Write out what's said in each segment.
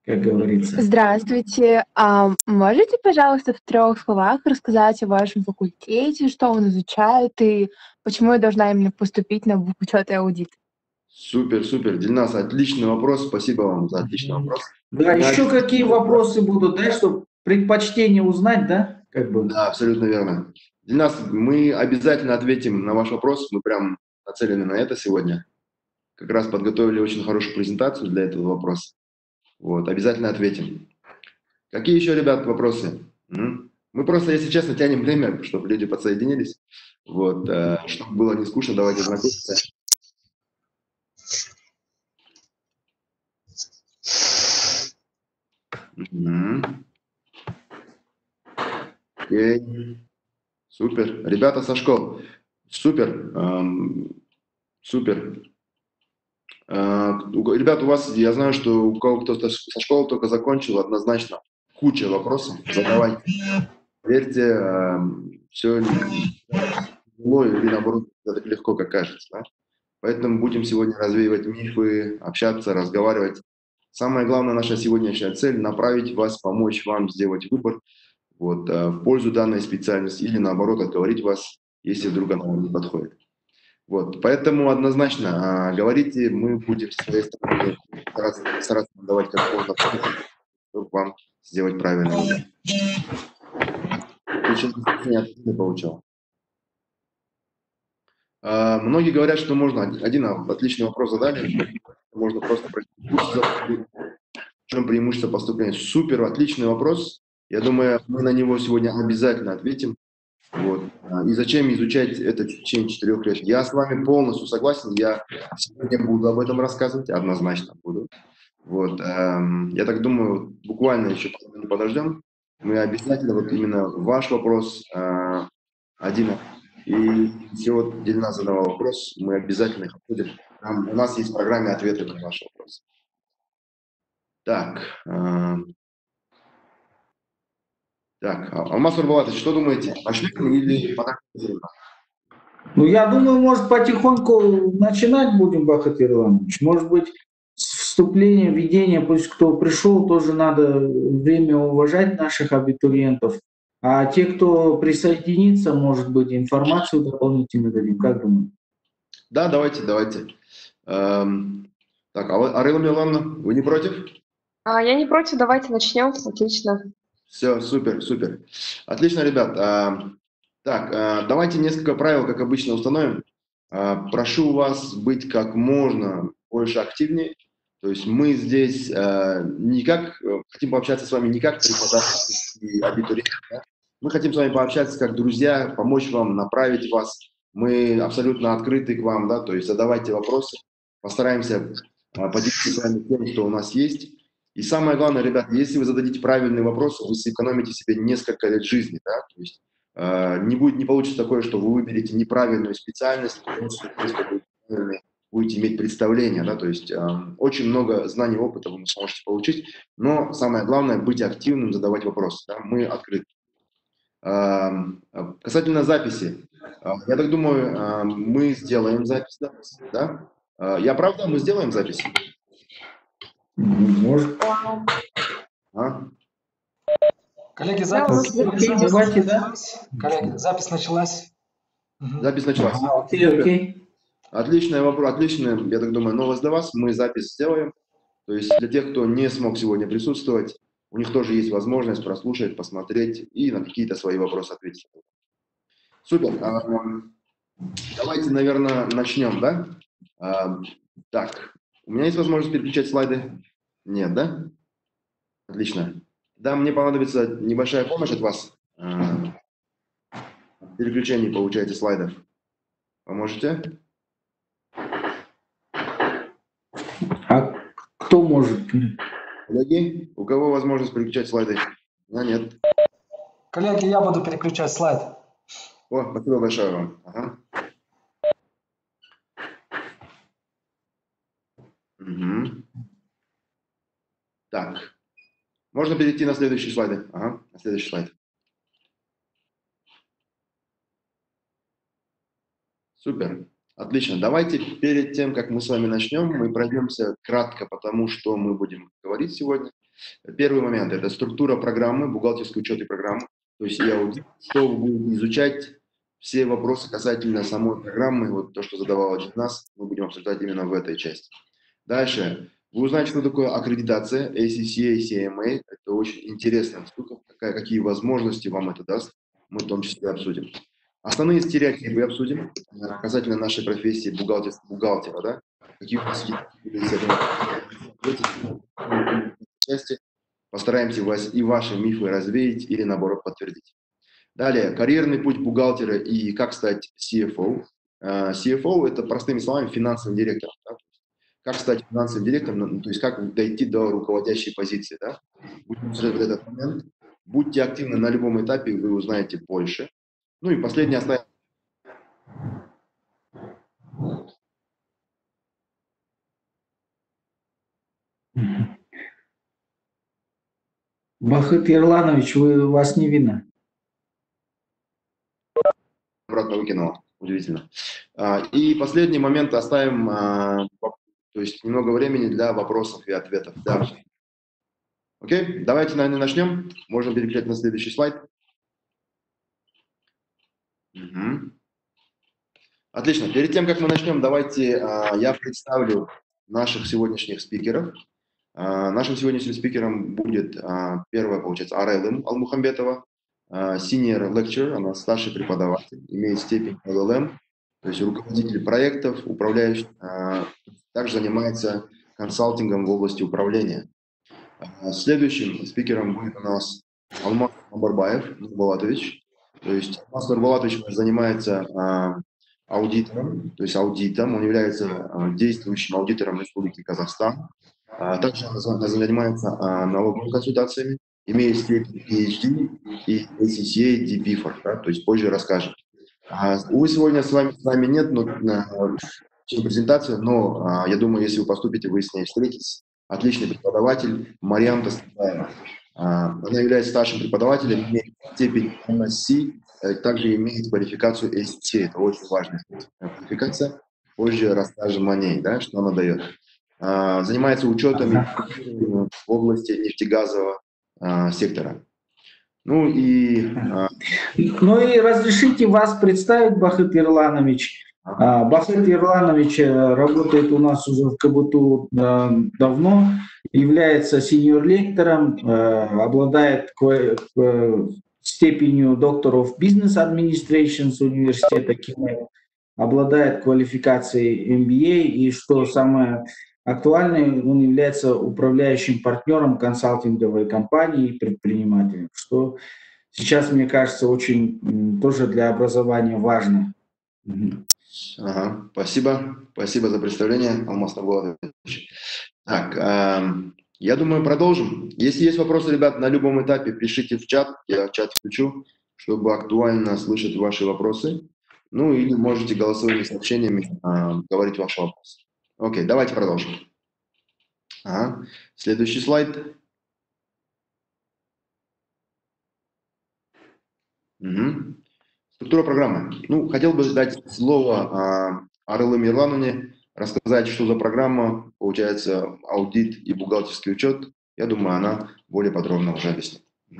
как говорится. Здравствуйте. Можете, пожалуйста, в 3 словах рассказать о вашем факультете, что он изучает и почему я должна именно поступить на бухучет и аудит? Супер, супер. Дильназ, отличный вопрос. Спасибо вам за отличный Мгм. вопрос. Да, Мы еще какие обязательно- вопросы будут, да, чтобы предпочтение узнать, да, как бы. Да, абсолютно верно. Дильназ, мы обязательно ответим на ваш вопрос. Мы прям нацелены на это сегодня. Как раз подготовили очень хорошую презентацию для этого вопроса. Вот, обязательно ответим. Какие еще, ребят, вопросы? Мы просто, если честно, тянем время, чтобы люди подсоединились. Вот, чтобы было не скучно, давайте знакомиться. Окей. Супер. Ребята со школ. Супер. Супер. Ребят, у вас, я знаю, что у кого-то со школы только закончил, однозначно куча вопросов. Задавайте. Верьте, все тяжело или наоборот так легко, как кажется. Да? Поэтому будем сегодня развеивать мифы, общаться, разговаривать. Самая главная наша сегодняшняя цель – направить вас, помочь вам сделать выбор вот, в пользу данной специальности или наоборот отговорить вас, если вдруг она вам не подходит. Вот, поэтому однозначно говорите, мы будем с своей стороны стараться давать как можно больше, чтобы вам сделать правильный выбор. Отлично получал. Многие говорят, что можно, один отличный вопрос задали, можно просто пройти курс, в чем преимущество поступления. Супер, отличный вопрос. Я думаю, мы на него сегодня обязательно ответим. Вот. И зачем изучать это в течение 4 лет? Я с вами полностью согласен. Я сегодня буду об этом рассказывать, однозначно буду. Вот. Я так думаю, буквально еще не подождем. Мы обязательно, вот именно ваш вопрос, один, и все, Дильназ задавал вопрос, мы обязательно их обсудим. У нас есть в программе ответы на ваши вопросы. Так. Так, Алмаз Нурбулатович, что думаете? Начнем или подождем? Ну, я думаю, может, потихоньку начинать будем, Бахат Ирланович. Может быть, с вступления, введения, пусть кто пришел, тоже надо время уважать наших абитуриентов. А те, кто присоединится, может быть, информацию дополнительно дадим. Как думаете? Да, давайте. Так, Арела Милановна, вы не против? Я не против, давайте начнем. Отлично. Все, супер. Отлично, ребят. Так, давайте несколько правил, как обычно, установим. Прошу вас быть как можно больше активнее. То есть мы здесь хотим пообщаться с вами не как преподаватели и абитуриенты. Да? Мы хотим с вами пообщаться как друзья, помочь вам, направить вас. Мы абсолютно открыты к вам, да, то есть задавайте вопросы, постараемся поделиться с вами тем, что у нас есть. И самое главное, ребят, если вы зададите правильный вопрос, вы сэкономите себе несколько лет жизни, да, то есть не получится такое, что вы выберете неправильную специальность, будете иметь представление, да, то есть очень много знаний, опыта вы сможете получить, но самое главное быть активным, задавать вопросы, да, мы открыты. Касательно записи, я так думаю, мы сделаем запись, да? Я прав, да, мы сделаем запись? Может. Коллеги, Давайте, да. Коллеги, запись началась. Запись началась. Окей. Отличный вопрос, отличная, я так думаю, новость для вас. Мы запись сделаем. То есть для тех, кто не смог сегодня присутствовать, у них тоже есть возможность прослушать, посмотреть и на какие-то свои вопросы ответить. Супер. Давайте, наверное, начнем, да? Так, у меня есть возможность переключать слайды? Нет, да? Отлично. Да, мне понадобится небольшая помощь от вас. Переключение, получается, слайдов. Поможете? А кто может? Коллеги, у кого возможность переключать слайды? Нет. Коллеги, я буду переключать слайд. О, спасибо большое вам. Ага. Угу. Так. Можно перейти на следующий слайд? Ага, на следующий слайд. Супер. Отлично. Давайте перед тем, как мы с вами начнем, мы пройдемся кратко по тому, что мы будем говорить сегодня. Первый момент – это структура программы, бухгалтерский учет и программы. То есть я аудит, что вы будете изучать, все вопросы касательно самой программы, вот то, что задавал один из нас, мы будем обсуждать именно в этой части. Дальше. Вы узнаете, что такое аккредитация, ACCA, CMA. Это очень интересная штука, какие возможности вам это даст, мы в том числе обсудим. Основные стереотипы обсудим касательно нашей профессии бухгалтера, да? Какие у нас есть постараемся и ваши мифы развеять или, наоборот, подтвердить. Далее, карьерный путь бухгалтера и как стать CFO. CFO – это, простыми словами, финансовым директором. Да? Как стать финансовым директором, то есть как дойти до руководящей позиции. Да? Будем обсуждать этот момент. Будьте активны на любом этапе, вы узнаете больше. Ну и последнее оставим. Бахыт Ерланович, вас не видно. Обратно выкинула. Удивительно. И последний момент оставим, то есть немного времени для вопросов и ответов. Да. Окей, давайте, наверное, начнем. Можно переключать на следующий слайд. Угу. Отлично. Перед тем, как мы начнем, давайте я представлю наших сегодняшних спикеров. Нашим сегодняшним спикером будет первая, получается, Арайлым Алмухамбетова, senior lecturer, она старший преподаватель, имеет степень LLM, то есть руководитель проектов, управляющий, также занимается консалтингом в области управления. Следующим спикером будет у нас Алмаз Нурбулатович. То есть Алмаз Нурбулатович занимается аудитором, то есть аудитом, он является действующим аудитором Республики Казахстан. Также он занимается налоговыми консультациями, имеет степень PhD и ACCA DPFOR, да, то есть позже расскажем. Увы, сегодня с вами нет презентации, но я думаю, если вы поступите, вы с ней встретитесь. Отличный преподаватель Мариам Тастаева. Она является старшим преподавателем, имеет степень MSc, также имеет квалификацию ACCA, это очень важная квалификация. Позже расскажем о ней, да, что она дает. Занимается учетом в области нефтегазового сектора. Ну и разрешите вас представить, Бахыт Ерланович. Бахыт Ерланович работает у нас уже в КБТУ давно, является сеньор-лектором, обладает степенью доктор of Business Administration с университета Киева, обладает квалификацией MBA и, что самое актуальное, он является управляющим партнером консалтинговой компании и предпринимателем, что сейчас, мне кажется, очень тоже для образования важно. Ага, спасибо за представление, Алмаз Нурбулатович. Так, я думаю, продолжим. Если есть вопросы, ребят, на любом этапе пишите в чат, я чат включу, чтобы актуально слышать ваши вопросы. Ну или можете голосовыми сообщениями говорить ваши вопросы. Окей, давайте продолжим. Ага. Следующий слайд. Угу. Структура программы. Ну, хотел бы дать слово Арайлым Ерлановне, рассказать, что за программа, получается, аудит и бухгалтерский учет. Я думаю, она более подробно уже объяснит.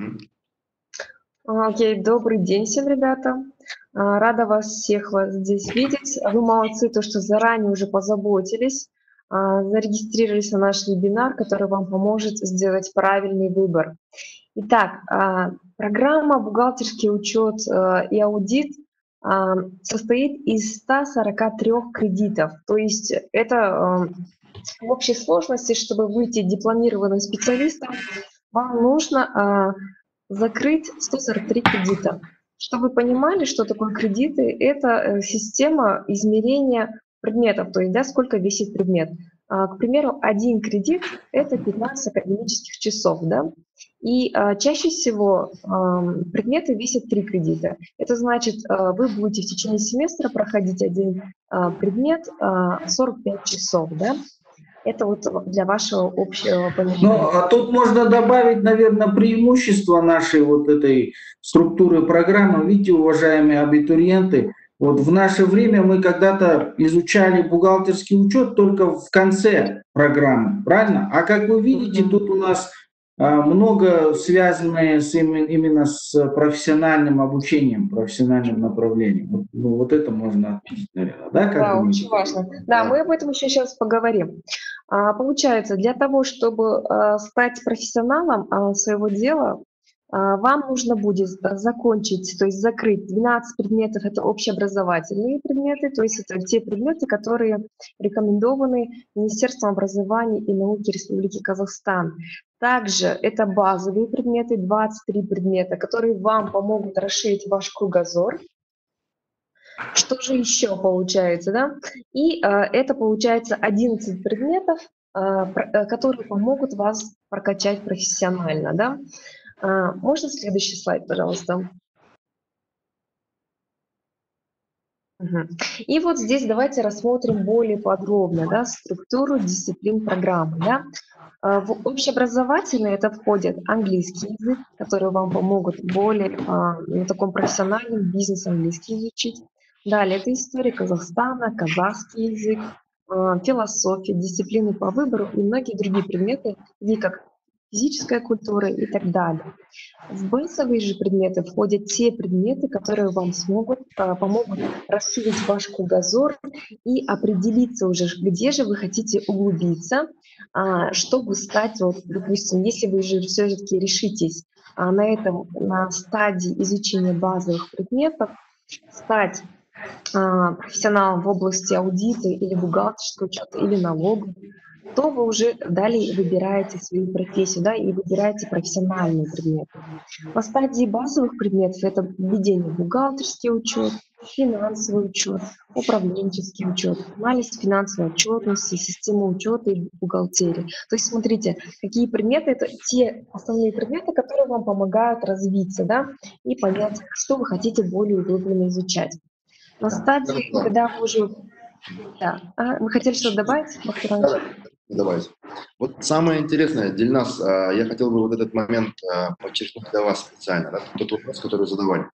Окей, добрый день всем, ребята. Рада вас здесь видеть. Вы молодцы, то, что заранее уже позаботились, зарегистрировались на наш вебинар, который вам поможет сделать правильный выбор. Итак, программа «Бухгалтерский учет и аудит» состоит из 143 кредитов. То есть это в общей сложности, чтобы выйти дипломированным специалистом, вам нужно закрыть 143 кредита. Чтобы вы понимали, что такое кредиты, это система измерения предметов, то есть да, сколько весит предмет. К примеру, один кредит – это 15 академических часов, да? И чаще всего предметы весят 3 кредита. Это значит, вы будете в течение семестра проходить один предмет 45 часов, да? Это вот для вашего общего понимания. Ну, а тут можно добавить, наверное, преимущество нашей вот этой структуры программы. Видите, уважаемые абитуриенты, Вот в наше время мы когда-то изучали бухгалтерский учет только в конце программы, правильно? А как вы видите, Мгм. тут у нас много связанное именно с профессиональным обучением, профессиональным направлением. Вот это можно отметить, наверное, да, как Да, думаете? очень важно. Да, мы об этом еще сейчас поговорим. Получается, для того, чтобы стать профессионалом своего дела, вам нужно будет закончить, то есть закрыть 12 предметов, это общеобразовательные предметы, то есть это те предметы, которые рекомендованы Министерством образования и науки Республики Казахстан. Также это базовые предметы, 23 предмета, которые вам помогут расширить ваш кругозор. Что же еще получается, да? И это получается 11 предметов, которые помогут вас прокачать профессионально, да? Можно следующий слайд, пожалуйста? Мгм. И вот здесь давайте рассмотрим более подробно, да, структуру дисциплин программы, да. В общеобразовательные это входит английский язык, который вам помогут более на таком профессиональном бизнес-английский изучить. Далее это история Казахстана, казахский язык, философия, дисциплины по выбору и многие другие предметы, такие как физическая культура и так далее. В базовые же предметы входят те предметы, которые вам помогут расширить ваш кругозор и определиться уже, где же вы хотите углубиться, чтобы стать, вот, допустим, если вы же все-таки решитесь на стадии изучения базовых предметов, стать профессионалом в области аудита или бухгалтерского учета или налогов, то вы уже далее выбираете свою профессию, да, и выбираете профессиональные предметы. На стадии базовых предметов это введение в бухгалтерский учет, финансовый учет, управленческий учет, анализ финансовой отчетности, система учета и бухгалтерии. То есть смотрите, какие предметы, это те основные предметы, которые вам помогают развиться, да, и понять, что вы хотите более углубленно изучать. На стадии, Да, когда вы уже... Да. Вы хотели что-то добавить, Бахтир Иванович? давайте. Вот самое интересное, Дильназ, я хотел бы вот этот момент подчеркнуть для вас специально, да, тот вопрос, который задавали.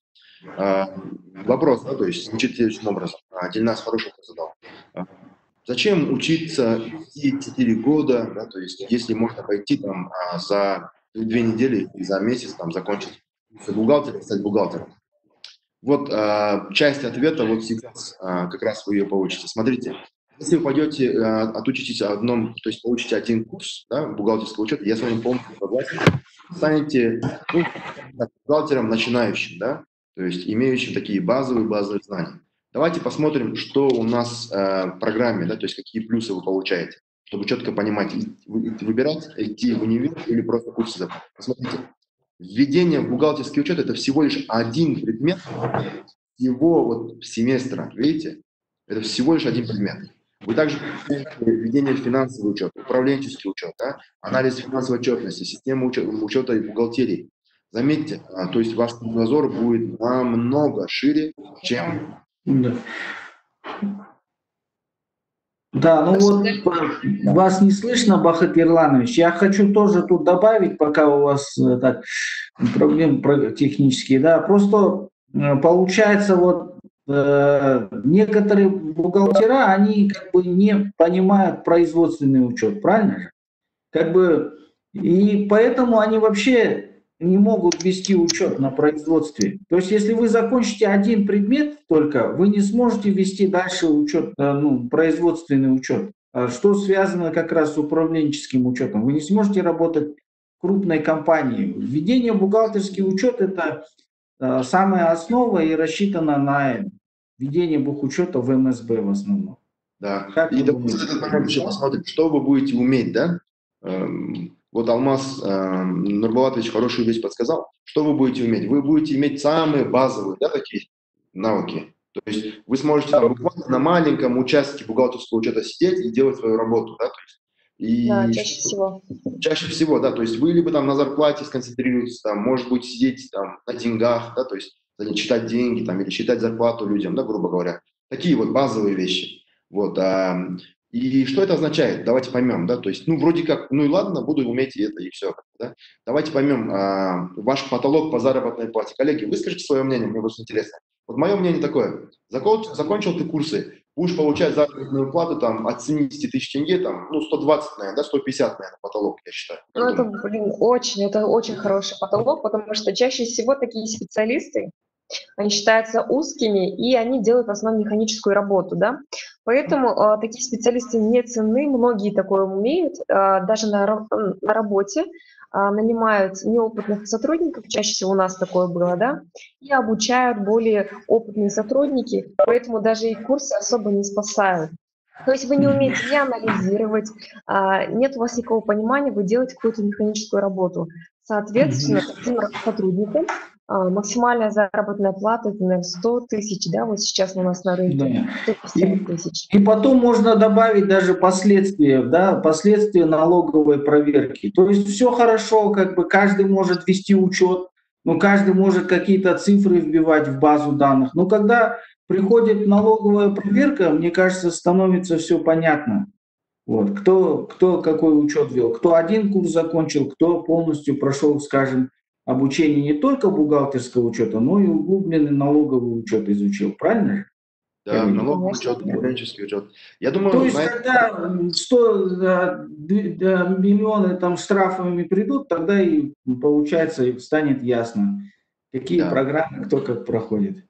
Вопрос, да, то есть звучит следующим образом. Дильназ хороший вопрос задал. Зачем учиться идти 4 года, да, то есть если можно пойти там за 2 недели и за месяц там закончить бухгалтер, стать бухгалтером? Вот часть ответа вот сейчас как раз вы ее получите. Смотрите, если вы пойдете, отучитесь одном, то есть получите один курс, да, бухгалтерского учета, я с вами полностью согласен, станете бухгалтером начинающим, да, то есть имеющим такие базовые знания. Давайте посмотрим, что у нас в программе, да, то есть какие плюсы вы получаете, чтобы четко понимать, выбирать, идти в универ или просто курсы забрать. Посмотрите. Введение в бухгалтерский учет – это всего лишь один предмет всего вот семестра, видите? Это всего лишь один предмет. Вы также введение в финансовый учет, управленческий учет, да? Анализ финансовой отчетности, система учета и бухгалтерии. Заметьте, то есть ваш кругозор будет намного шире, чем... Да. Да, ну вот вас не слышно, Бахыт Ерланович. Я хочу тоже тут добавить, пока у вас так, проблемы технические, да, просто получается вот некоторые бухгалтера, они как бы не понимают производственный учет, правильно же? Как бы, и поэтому они вообще не могут вести учет на производстве. То есть, если вы закончите один предмет только, вы не сможете вести дальше учет, производственный учет. Что связано как раз с управленческим учетом. Вы не сможете работать в крупной компании. Введение в бухгалтерский учет – это самая основа и рассчитана на введение бухучета в МСБ в основном. Да. Как И вы давайте думаете? этот момент еще посмотрим, что вы будете уметь, да? Вот Алмаз Нурбулатович хорошую вещь подсказал. Что вы будете уметь? Вы будете иметь самые базовые, да, такие навыки. То есть вы сможете там буквально на маленьком участке бухгалтерского учета сидеть и делать свою работу, да, то есть, Да, и чаще всего. чаще всего, да, то есть вы либо там на зарплате сконцентрируетесь, там, может быть, сидеть там на деньгах, да, то есть читать деньги там или считать зарплату людям, да, грубо говоря. Такие вот базовые вещи. Вот, и что это означает? Давайте поймем, да, то есть, ну, вроде как, ну и ладно, буду уметь и это, и все, да. Давайте поймем ваш потолок по заработной плате. Коллеги, выскажите свое мнение, мне просто интересно. Вот мое мнение такое. Закончил ты курсы, будешь получать заработную плату там, от 70 тысяч тенге, там, ну, 120, наверное, да, 150, наверное, потолок, я считаю. Ну, это, блин, это очень хороший потолок, потому что чаще всего такие специалисты, они считаются узкими, и они делают в основном механическую работу, да. Поэтому такие специалисты не ценны, многие такое умеют, даже на работе нанимают неопытных сотрудников, чаще всего у нас такое было, да, и обучают более опытные сотрудники, поэтому даже и курсы особо не спасают. То есть вы не умеете не анализировать, нет у вас никакого понимания, вы делаете какую-то механическую работу. Соответственно, таким сотрудникам максимальная заработная плата, это, наверное, 100 тысяч, да, вот сейчас у нас на рынке, Да. 150 тысяч. И потом можно добавить даже последствия, да, последствия налоговой проверки. То есть все хорошо, как бы каждый может вести учет, но каждый может какие-то цифры вбивать в базу данных. Но когда приходит налоговая проверка, мне кажется, становится все понятно. Вот, кто какой учет вел, кто один курс закончил, кто полностью прошел, скажем, обучение не только бухгалтерского учета, но и углубленный налоговый учет изучил. Правильно же? Да, налоговый Конечно. учет, управленческий учет. Я думаю, То есть, когда 100 миллионы там штрафами придут, тогда и получается и станет ясно, какие Да. программы кто как проходит.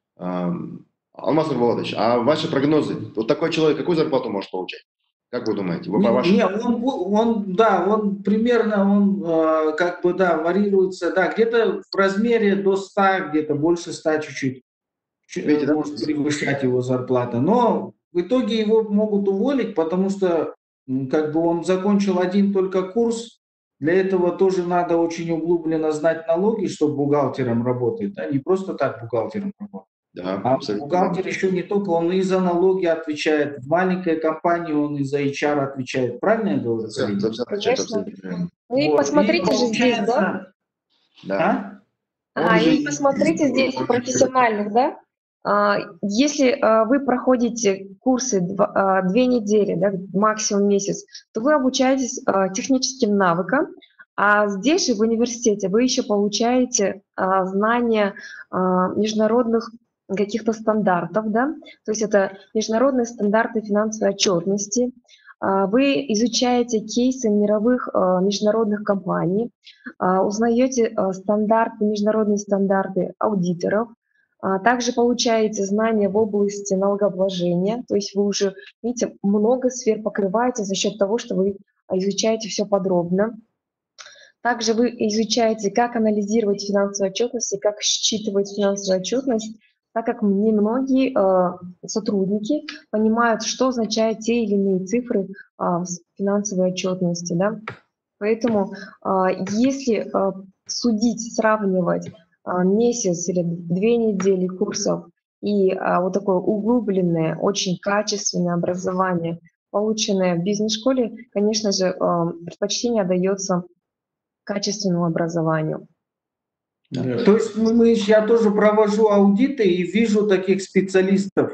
Алмаз Нурбулатович, а ваши прогнозы? Вот такой человек какую зарплату может получать? Как вы думаете? Вы по вашим... Не, он примерно, как бы, да, варьируется, да, где-то в размере до 100, где-то больше 100 чуть-чуть. Видите, да? Может превышать его зарплата. Но в итоге его могут уволить, потому что как бы он закончил один только курс. Для этого тоже надо очень углубленно знать налоги, чтобы бухгалтером работать. Да? Не просто так бухгалтером работать. Да, А абсолютно. бухгалтер еще не только, он и за налоги отвечает. В маленькой компании он и за HR отвечает. Правильно я говорю? За все отвечает, Конечно. абсолютно верно. Ну и Вот. посмотрите И же здесь, да? Да. А? Он же И посмотрите здесь профессиональных, да? Если вы проходите курсы 2 недели, да, максимум месяц, то вы обучаетесь техническим навыкам, а здесь же в университете вы еще получаете знания международных каких-то стандартов, да, то есть это международные стандарты финансовой отчетности. Вы изучаете кейсы мировых международных компаний, узнаете международные стандарты аудиторов, также получаете знания в области налогообложения, то есть вы уже, видите, много сфер покрываете за счет того, что вы изучаете все подробно. Также вы изучаете, как анализировать финансовую отчетность и как считывать финансовую отчетность, так как немногие сотрудники понимают, что означают те или иные цифры в финансовой отчетности. Да? Поэтому если судить, сравнивать месяц или 2 недели курсов и вот такое углубленное, очень качественное образование, полученное в бизнес-школе, конечно же, предпочтение отдается качественному образованию. Да. То есть я тоже провожу аудиты и вижу таких специалистов,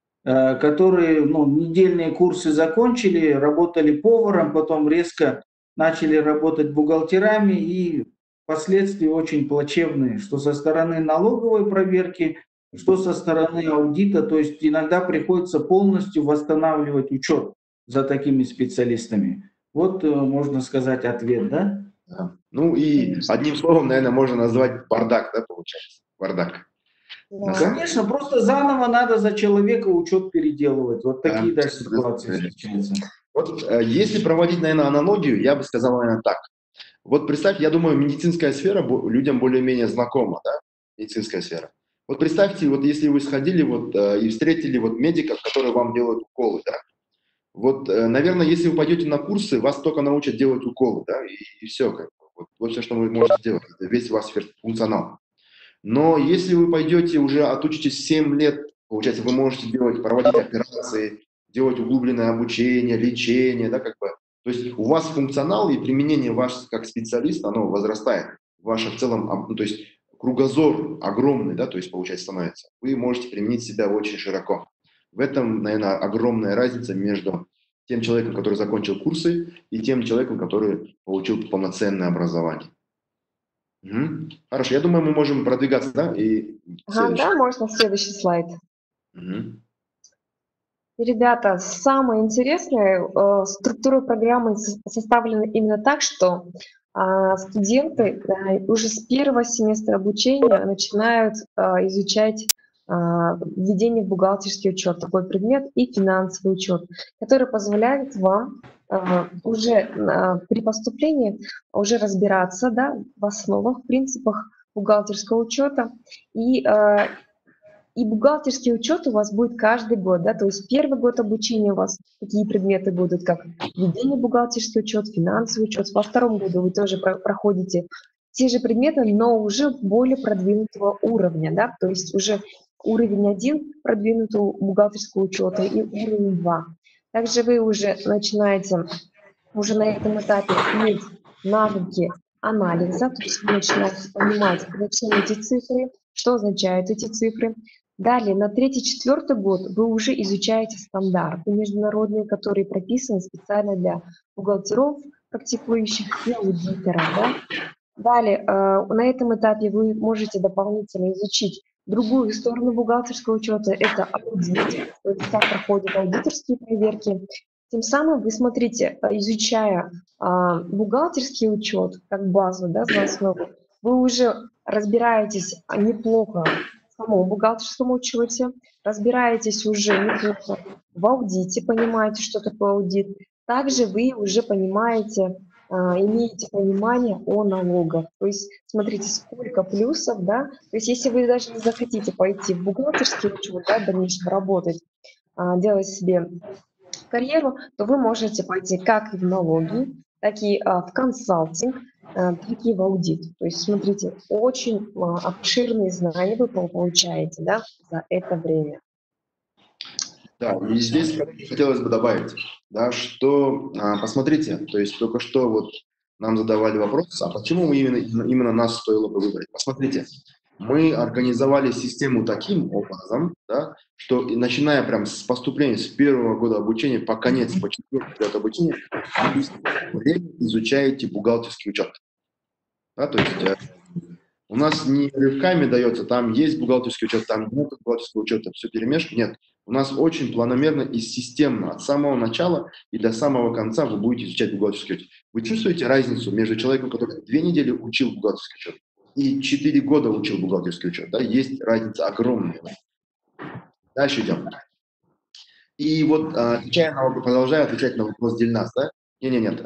которые недельные курсы закончили, работали поваром, потом резко начали работать бухгалтерами, и последствия очень плачевные, что со стороны налоговой проверки, что со стороны аудита. То есть иногда приходится полностью восстанавливать учет за такими специалистами. Вот, можно сказать, ответ, да? Да. Ну и одним словом, наверное, можно назвать бардак, да, получается? Бардак. Да. Конечно, просто заново надо за человека учет переделывать. Вот такие даже ситуации встречаются. Вот если проводить, наверное, аналогию, я бы сказал, наверное, так. Вот представьте, я думаю, медицинская сфера людям более-менее знакома, да, медицинская сфера. Вот представьте, вот если вы сходили и встретили медиков, которые вам делают уколы, да. Вот, наверное, если вы пойдете на курсы, вас только научат делать уколы, да, и все. Вот все, что вы можете делать, это весь ваш функционал. Но если вы пойдете уже отучитесь 7 лет, получается, вы можете проводить операции, делать углубленное обучение, лечение, да, как бы. То есть у вас функционал и применение ваш как специалист, оно возрастает. Ваше в целом, то есть кругозор огромный, да, то есть, получается, становится. Вы можете применить себя очень широко. В этом, наверное, огромная разница между тем человеком, который закончил курсы, и тем человеком, который получил полноценное образование. Хорошо, я думаю, мы можем продвигаться, да? И Да, можно следующий слайд. Мгм. Ребята, самое интересное, структура программы составлена именно так, что студенты уже с первого семестра обучения начинают изучать введение в бухгалтерский учет, такой предмет, и финансовый учет, который позволяет вам уже при поступлении уже разбираться, да, в основах, в принципах бухгалтерского учета. И бухгалтерский учет у вас будет каждый год, да, то есть первый год обучения у вас такие предметы будут, как введение бухгалтерский учет, финансовый учет. Во втором году вы тоже проходите те же предметы, но уже более продвинутого уровня, да, то есть уже уровень 1 продвинутого бухгалтерского учета и уровень 2. Также вы уже начинаете уже на этом этапе иметь навыки анализа, то есть вы начинаете понимать, зачем эти цифры, что означают эти цифры. Далее, на 3-4 год вы уже изучаете стандарты международные, которые прописаны специально для бухгалтеров, практикующих и аудиторов. Да? Далее, на этом этапе вы можете дополнительно изучить другую сторону бухгалтерского учета, это аудит, то есть как проходят аудиторские проверки. Тем самым вы смотрите, изучая бухгалтерский учет как базу, да, за основу, вы уже разбираетесь неплохо в самом бухгалтерском учете, разбираетесь уже неплохо в аудите, понимаете, что такое аудит. Также вы уже понимаете, имеете понимание о налогах. То есть смотрите, сколько плюсов, да. То есть если вы даже не захотите пойти в бухгалтерский учет, да, в дальнейшем работать, делать себе карьеру, то вы можете пойти как и в налоги, так и в консалтинг, так и в аудит. То есть смотрите, очень обширные знания вы получаете, да, за это время. Да, и здесь хотелось бы добавить, да, что, посмотрите, то есть только что вот нам задавали вопрос, а почему именно нас стоило бы выбрать? Посмотрите, мы организовали систему таким образом, да, что начиная прям с поступления, с первого года обучения по конец, по 4-й год обучения, вы время изучаете бухгалтерский учет. Да, то есть у нас не рывками дается, там есть бухгалтерский учет, там нет бухгалтерского учета, все перемешку. Нет, у нас очень планомерно и системно от самого начала и до самого конца вы будете изучать бухгалтерский учет. Вы чувствуете разницу между человеком, который 2 недели учил бухгалтерский учет и 4 года учил бухгалтерский учет? Да? Есть разница огромная. Дальше идем. И вот продолжаю отвечать на вопрос Дильназ, да? Нет.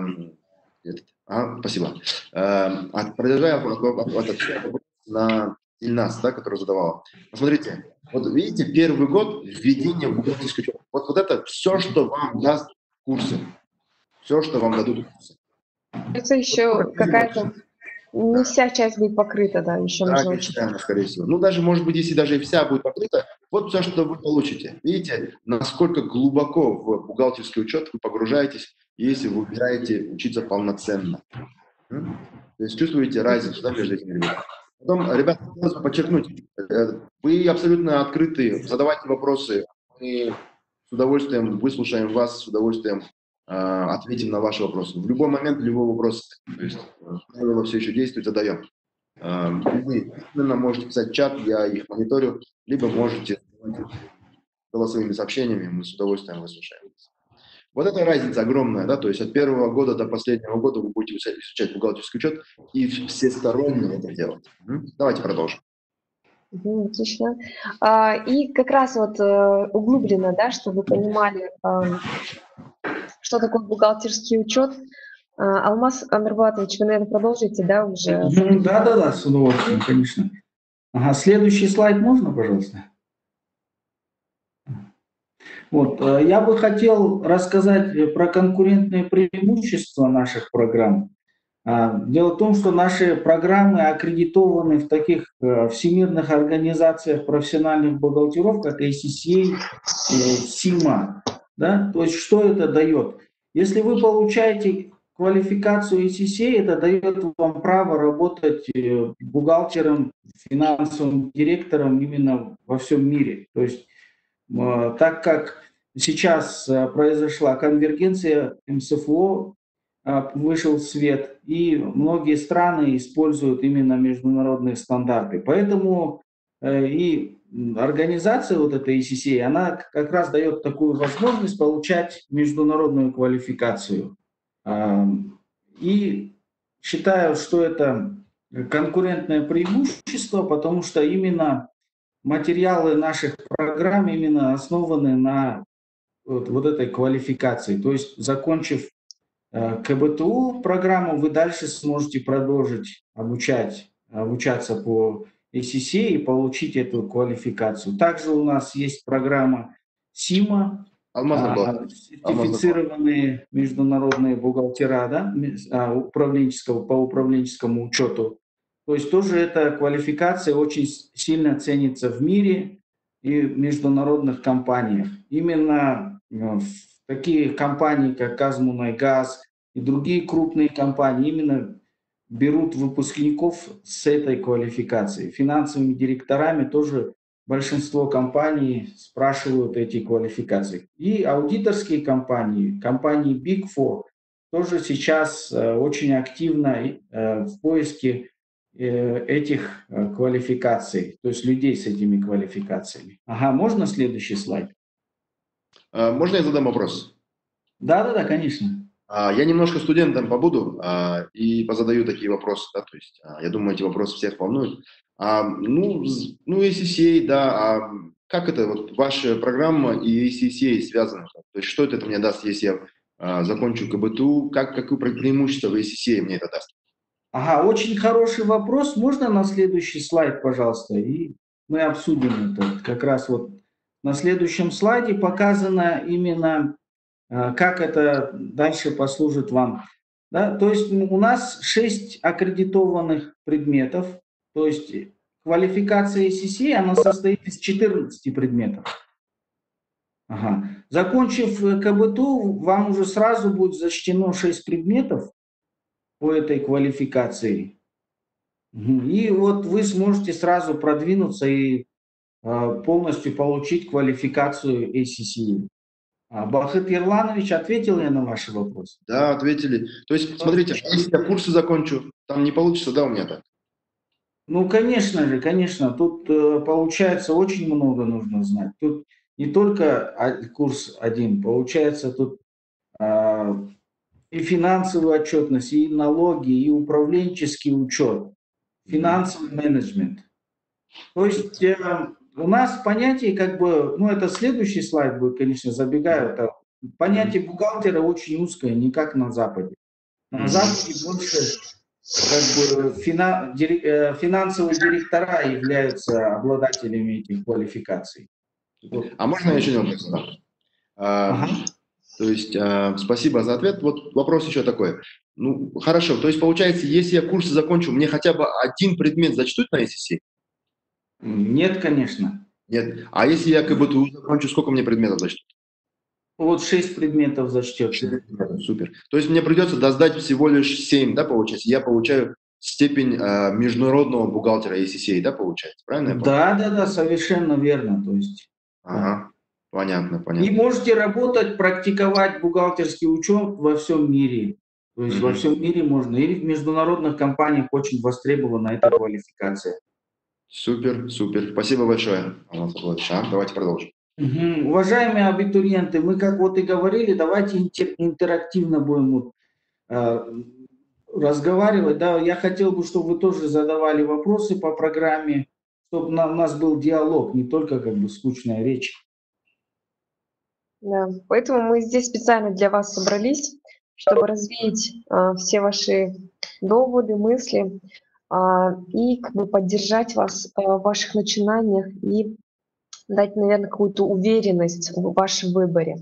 Спасибо. Продолжая отвечать на Ильнас, да, который задавала. Посмотрите, вот видите, первый год введение в бухгалтерский учет. Вот это все, что вам даст курсы. Все, что вам дадут курсы. Это еще какая-то... Не вся часть будет покрыта, да, еще нужно учить. Скорее всего. Ну, даже, может быть, если даже и вся будет покрыта, вот все, что вы получите. Видите, насколько глубоко в бухгалтерский учет вы погружаетесь, если вы выбираете учиться полноценно. То есть чувствуете разницу, да, между этими ребятами. Потом, ребята, хотелось бы подчеркнуть, вы абсолютно открыты, задавайте вопросы, мы с удовольствием выслушаем вас, с удовольствием ответим на ваши вопросы. В любой момент, любой вопрос, то есть правила все еще действуют, задаем. Вы именно можете писать в чат, я их мониторю, либо можете голосовыми сообщениями, мы с удовольствием выслушаем. Вот эта разница огромная, да, то есть от первого года до последнего года вы будете изучать бухгалтерский учет и всесторонне это делать. Давайте продолжим. Отлично. И как раз вот углублено, да, чтобы вы понимали, что такое бухгалтерский учет. Алмаз Анарбатович, вы, наверное, продолжите, да, уже? Да, с удовольствием, конечно. Ага, следующий слайд можно, пожалуйста? Вот, я бы хотел рассказать про конкурентные преимущества наших программ. Дело в том, что наши программы аккредитованы в таких всемирных организациях профессиональных бухгалтеров, как ACCA, CIMA. Да? То есть что это дает? Если вы получаете квалификацию ACCA, это дает вам право работать бухгалтером, финансовым директором именно во всем мире. То есть так как сейчас произошла конвергенция МСФО, вышел в свет, и многие страны используют именно международные стандарты. Поэтому и организация вот этой ECCA, она как раз дает такую возможность получать международную квалификацию. И считаю, что это конкурентное преимущество, потому что именно материалы наших программ именно основаны на вот этой квалификации. То есть, закончив КБТУ программу, вы дальше сможете продолжить обучаться по ACCA и получить эту квалификацию. Также у нас есть программа СИМА, Алмаз был. сертифицированные международные бухгалтера, да, по управленческому учету. То есть тоже эта квалификация очень сильно ценится в мире и в международных компаниях. Именно в такие компании, как Казмунайгаз и другие крупные компании, именно берут выпускников с этой квалификацией. Финансовыми директорами тоже большинство компаний спрашивают эти квалификации. И аудиторские компании, компании Big Four, тоже сейчас очень активно в поиске этих квалификаций, то есть людей с этими квалификациями. Ага, можно следующий слайд? Можно я задам вопрос? Да, конечно. Я немножко студентом побуду и позадаю такие вопросы, да, то есть я думаю, эти вопросы всех волнуют. ACCA, да, как это, вот ваша программа и ACCA связаны? То есть что это мне даст, если я закончу КБТУ, какое преимущество в ACCA мне это даст? Ага, очень хороший вопрос. Можно на следующий слайд, пожалуйста, и мы обсудим это. Как раз вот на следующем слайде показано именно, как это дальше послужит вам. Да? То есть у нас 6 аккредитованных предметов, то есть квалификация ACCA, она состоит из 14 предметов. Ага. Закончив КБТУ, вам уже сразу будет зачтено 6 предметов по этой квалификации. И вот вы сможете сразу продвинуться и полностью получить квалификацию ACCA. Бахыт Ерланович, ответил я на ваши вопросы? Да, ответили. То есть, смотрите, если я курсы закончу, там не получится, да, у меня так? Ну, конечно же, конечно. Тут получается очень много нужно знать. Тут не только курс один, получается тут и финансовую отчетность, и налоги, и управленческий учет, финансовый менеджмент. То есть у нас понятие как бы, ну это следующий слайд будет, конечно, забегаю, это понятие бухгалтера очень узкое, не как на Западе. На Западе больше как бы финансовые директора являются обладателями этих квалификаций. Вот. А можно я еще один вопрос задам? Ага. То есть, спасибо за ответ. Вот вопрос еще такой. Ну, хорошо, то есть, получается, если я курсы закончу, мне хотя бы один предмет зачтут на ACCA? Нет, конечно. Нет. А если я КБТУ закончу, сколько мне предметов зачтут? Вот 6 предметов зачтется. Супер. То есть, мне придется сдать всего лишь 7, да, получается? Я получаю степень международного бухгалтера ACCA, да, получается? Правильно я понял? Да, совершенно верно. То есть, ага. Понятно. И можете работать, практиковать бухгалтерский учет во всем мире. То есть во всем мире можно. И в международных компаниях очень востребована эта квалификация. Супер. Спасибо большое, Алмаз Абдулович. Давайте продолжим. Уважаемые абитуриенты, мы как вот и говорили, давайте интерактивно будем разговаривать. Да, я хотел бы, чтобы вы тоже задавали вопросы по программе, чтобы у нас был диалог, не только как бы скучная речь. Да, поэтому мы здесь специально для вас собрались, чтобы развеять все ваши доводы, мысли и как бы поддержать вас в ваших начинаниях и дать, наверное, какую-то уверенность в вашем выборе.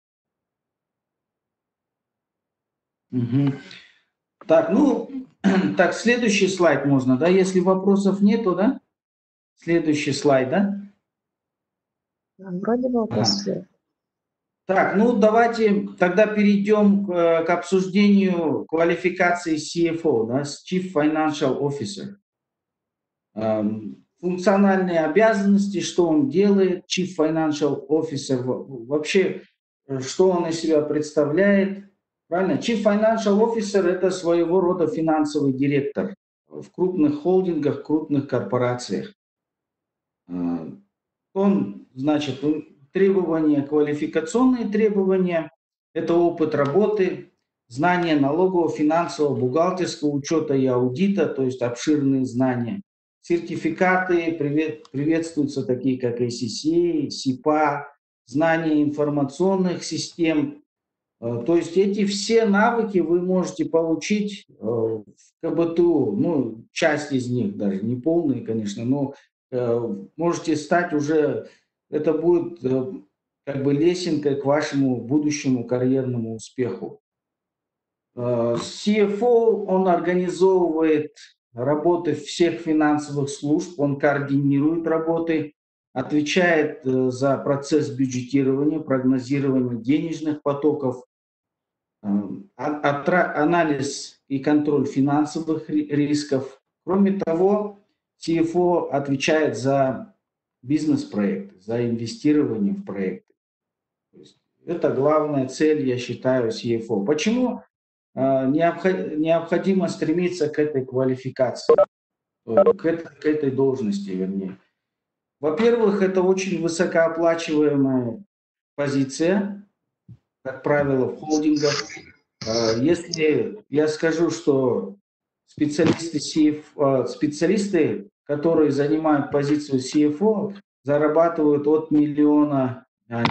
Так, следующий слайд можно, да? Если вопросов нету, да? Следующий слайд, да? Вроде бы вопросов нет. Так, давайте тогда перейдем к обсуждению квалификации CFO, да, Chief Financial Officer. Функциональные обязанности, что он делает, Chief Financial Officer, вообще, что он из себя представляет. Правильно? Chief Financial Officer – это своего рода финансовый директор в крупных холдингах, крупных корпорациях. Он, значит, требования, квалификационные требования – это опыт работы, знание налогового, финансового, бухгалтерского учета и аудита, то есть обширные знания. Сертификаты приветствуются, такие как ACCA, SIPA, знания информационных систем. То есть эти все навыки вы можете получить в КБТУ, ну, часть из них даже, не полные, конечно, но можете стать уже, это будет как бы лесенкой к вашему будущему карьерному успеху. CFO, он организовывает работы всех финансовых служб, он координирует работы, отвечает за процесс бюджетирования, прогнозирования денежных потоков, анализ и контроль финансовых рисков. Кроме того, CFO отвечает за бизнес-проекты, за инвестирование в проекты. Это главная цель, я считаю, CFO. Почему необходимо стремиться к этой квалификации, к этой должности, вернее? Во-первых, это очень высокооплачиваемая позиция, как правило, в холдингах. Если я скажу, что специалисты, которые занимают позицию CFO, зарабатывают от миллиона,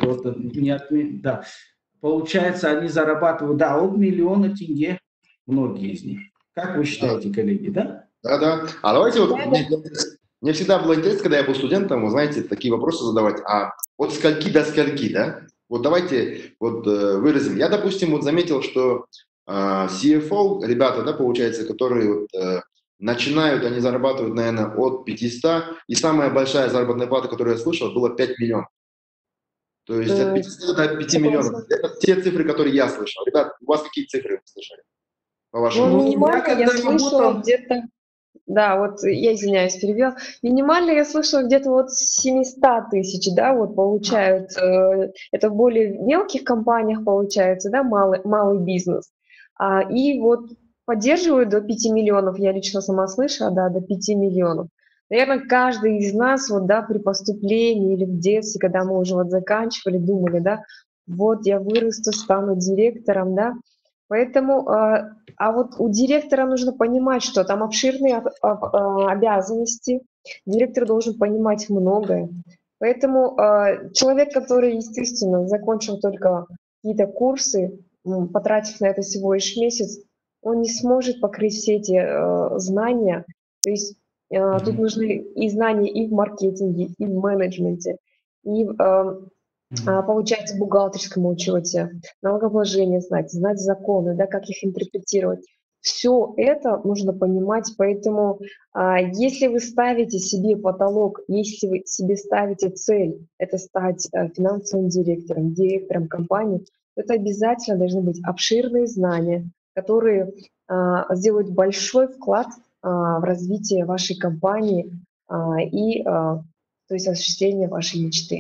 получается, они зарабатывают, от миллиона тенге, многие из них. Как вы считаете, коллеги, да? Да. А давайте вот, мне всегда было интересно, когда я был студентом, вы знаете, такие вопросы задавать, а от скольки до скольки, да? Вот давайте вот выразим. Я, допустим, вот заметил, что CFO, ребята, да, получается, которые начинают, они зарабатывают, наверное, от 500, и самая большая заработная плата, которую я слышал, была 5 миллионов. То есть от 500 до 5 миллионов. Это те цифры, которые я слышал. Ребят, у вас какие цифры вы слышали? По вашему? Ну, минимально я слышала где-то, да, вот я извиняюсь, перебил. Минимально я слышала где-то вот 700 тысяч, да, вот получают, это в более мелких компаниях получается, да, малый бизнес. И вот поддерживают до 5 миллионов, я лично сама слышала, да, до 5 миллионов. Наверное, каждый из нас, вот, да, при поступлении или в детстве, когда мы уже вот заканчивали, думали, да, вот я вырасту, стану директором, да. Поэтому, вот у директора нужно понимать, что там обширные обязанности, директор должен понимать многое. Поэтому человек, который, естественно, закончил только какие-то курсы, потратив на это всего лишь месяц, он не сможет покрыть все эти знания. То есть тут нужны и знания и в маркетинге, и в менеджменте, и получается, в бухгалтерском учете, налогообложение знать законы, да, как их интерпретировать. Все это нужно понимать, поэтому если вы ставите себе потолок, если вы себе ставите цель, это стать финансовым директором компании, это обязательно должны быть обширные знания, которые сделают большой вклад в развитие вашей компании и то есть осуществление вашей мечты.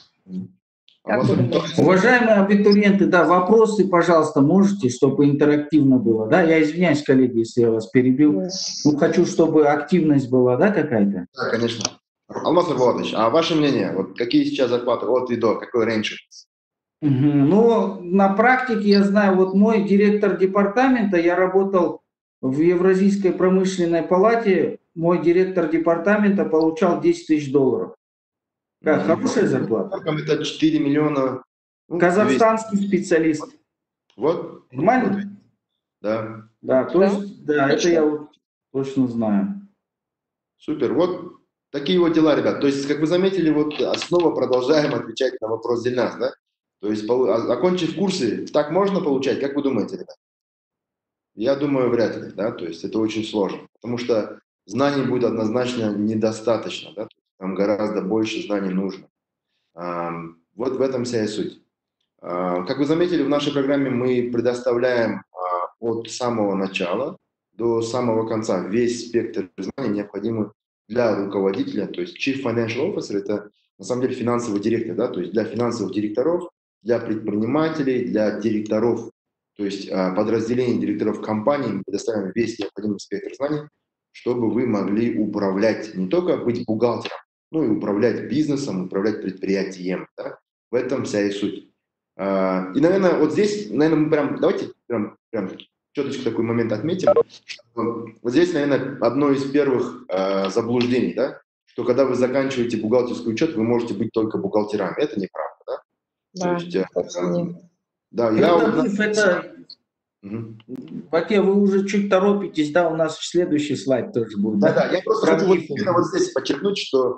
Уважаемые абитуриенты, да, вопросы, пожалуйста, можете, чтобы интерактивно было, да? Я извиняюсь, коллеги, если я вас перебил. Ну, хочу, чтобы активность была, да, какая-то? Да, конечно. Алмаз Арбуатович, а ваше мнение, вот какие сейчас зарплаты от и до, какой рейндж? Ну, на практике я знаю, вот мой директор департамента, я работал в Евразийской промышленной палате, мой директор департамента получал 10 тысяч долларов. Как, хорошая зарплата? Это 4 миллиона. Казахстанский специалист. Вот. Нормально? Да. Да, то есть, да, это я вот точно знаю. Супер. Вот такие вот дела, ребят. То есть, как вы заметили, вот снова продолжаем отвечать на вопрос Дильназ, да? То есть, окончив курсы, так можно получать? Как вы думаете, ребят? Я думаю, вряд ли, да? То есть, это очень сложно. Потому что знаний будет однозначно недостаточно, да? Там гораздо больше знаний нужно. Вот в этом вся и суть. Как вы заметили, в нашей программе мы предоставляем от самого начала до самого конца весь спектр знаний, необходимых для руководителя. То есть Chief Financial Officer – это на самом деле финансовый директор, да? То есть для финансовых директоров, для предпринимателей, для директоров то есть подразделение директоров компании, мы предоставим весь необходимый спектр знаний, чтобы вы могли управлять, не только быть бухгалтером, но и управлять бизнесом, управлять предприятием. Да? В этом вся и суть. И, наверное, вот здесь, наверное, мы давайте прям четочку такой момент отметим. Что вот здесь, наверное, одно из первых заблуждений, да? Что когда вы заканчиваете бухгалтерский учет, вы можете быть только бухгалтерами. Это неправда, да? Да, То есть, кстати, нет. да, Это миф, это... Мгм. Ваке, вы уже чуть торопитесь, да, у нас следующий слайд тоже будет. Да, я просто Про хочу вот, мифы. именно вот здесь подчеркнуть, что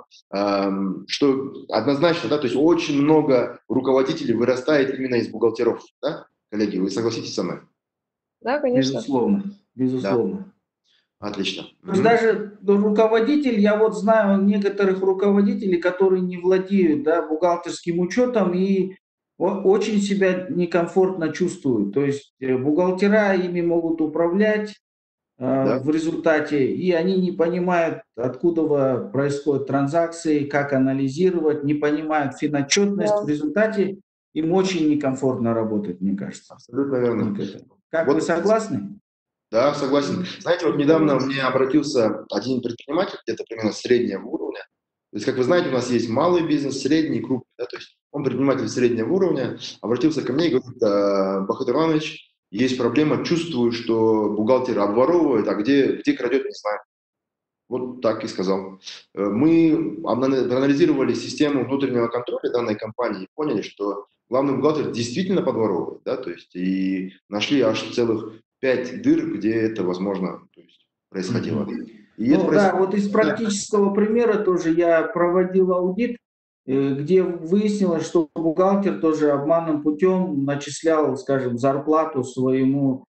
однозначно, да, то есть очень много руководителей вырастает именно из бухгалтеров, да, коллеги, вы согласитесь со мной? Да, конечно. Безусловно, безусловно. Отлично. То есть даже руководитель, я вот знаю некоторых руководителей, которые не владеют, да, бухгалтерским учетом и очень себя некомфортно чувствуют. То есть бухгалтера ими могут управлять Да. в результате, и они не понимают, откуда происходят транзакции, как анализировать, не понимают финотчетность. Да. В результате им очень некомфортно работать, мне кажется. Абсолютно верно. Как Вот- вы согласны? Да, согласен. Знаете, вот недавно мне обратился один предприниматель, где-то примерно среднего уровня. То есть, как вы знаете, у нас есть малый бизнес, средний, крупный. Да, то есть он предприниматель среднего уровня, обратился ко мне и говорит: Бахтир Иванович, есть проблема, чувствую, что бухгалтер обворовывает, а где крадет, не знаю. Вот так и сказал. Мы проанализировали систему внутреннего контроля данной компании и поняли, что главный бухгалтер действительно подворовывает, да, то есть и нашли аж целых 5 дыр, где это, возможно, то есть, происходило. И это Да, вот из практического примера тоже я проводил аудит, где выяснилось, что бухгалтер тоже обманным путем начислял, скажем, зарплату своему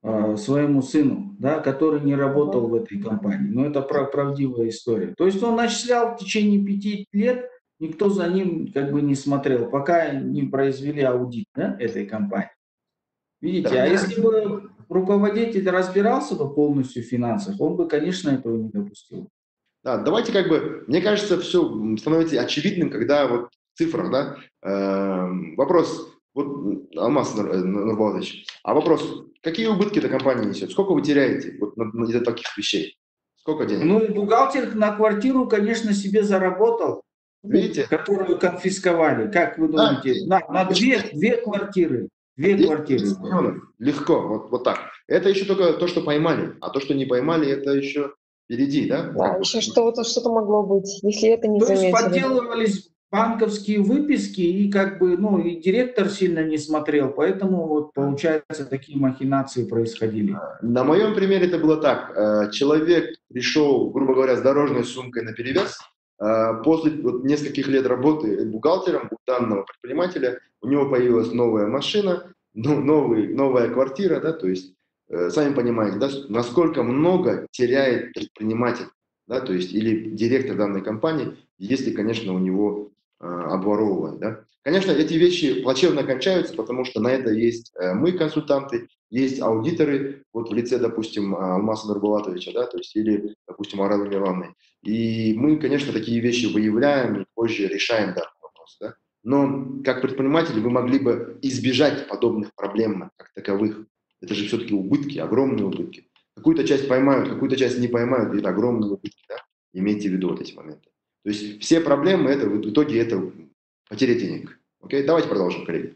сыну, да, который не работал в этой компании. Но это правдивая история. То есть он начислял в течение 5 лет, никто за ним как бы не смотрел, пока не произвели аудит, да, этой компании. Видите, Да. а если бы руководитель разбирался бы полностью в финансах, он бы, конечно, этого не допустил. Да, давайте мне кажется, все становится очевидным, когда вот в цифрах, да, вопрос, вот, Алмаз Нурбулатович, вопрос, какие убытки эта компания несет, сколько вы теряете вот из-за таких вещей, сколько денег? Ну, бухгалтер на квартиру, конечно, себе заработал, Видите? которую конфисковали. Как вы думаете, на две квартиры? Две квартиры. Легко, вот так. Это еще только то, что поймали, а то, что не поймали, это еще впереди, да? Да, еще что-то могло быть, если это не То есть заметили. подделывались банковские выписки, и как бы, и директор сильно не смотрел, поэтому вот, получается, такие махинации происходили. На моем примере это было так. Человек пришел, грубо говоря, с дорожной сумкой наперевес. После нескольких лет работы бухгалтером у данного предпринимателя у него появилась новая машина, новая квартира, да, то есть сами понимаете, да, насколько много теряет предприниматель, да, то есть или директор данной компании, если, конечно, у него обворовывают, да. Конечно, эти вещи плачевно кончаются, потому что на это есть мы, консультанты, есть аудиторы, вот в лице, допустим, Алмаза Нурбулатовича, да, то есть или, допустим, Арады Мирлановны. И мы, конечно, такие вещи выявляем и позже решаем данный вопрос, да. Но как предприниматели вы могли бы избежать подобных проблем как таковых. Это же все-таки убытки, огромные убытки. Какую-то часть поймают, какую-то часть не поймают, и это огромные убытки, да. Имейте в виду вот эти моменты. То есть все проблемы, это в итоге это потеря денег. Окей, давайте продолжим, коллеги.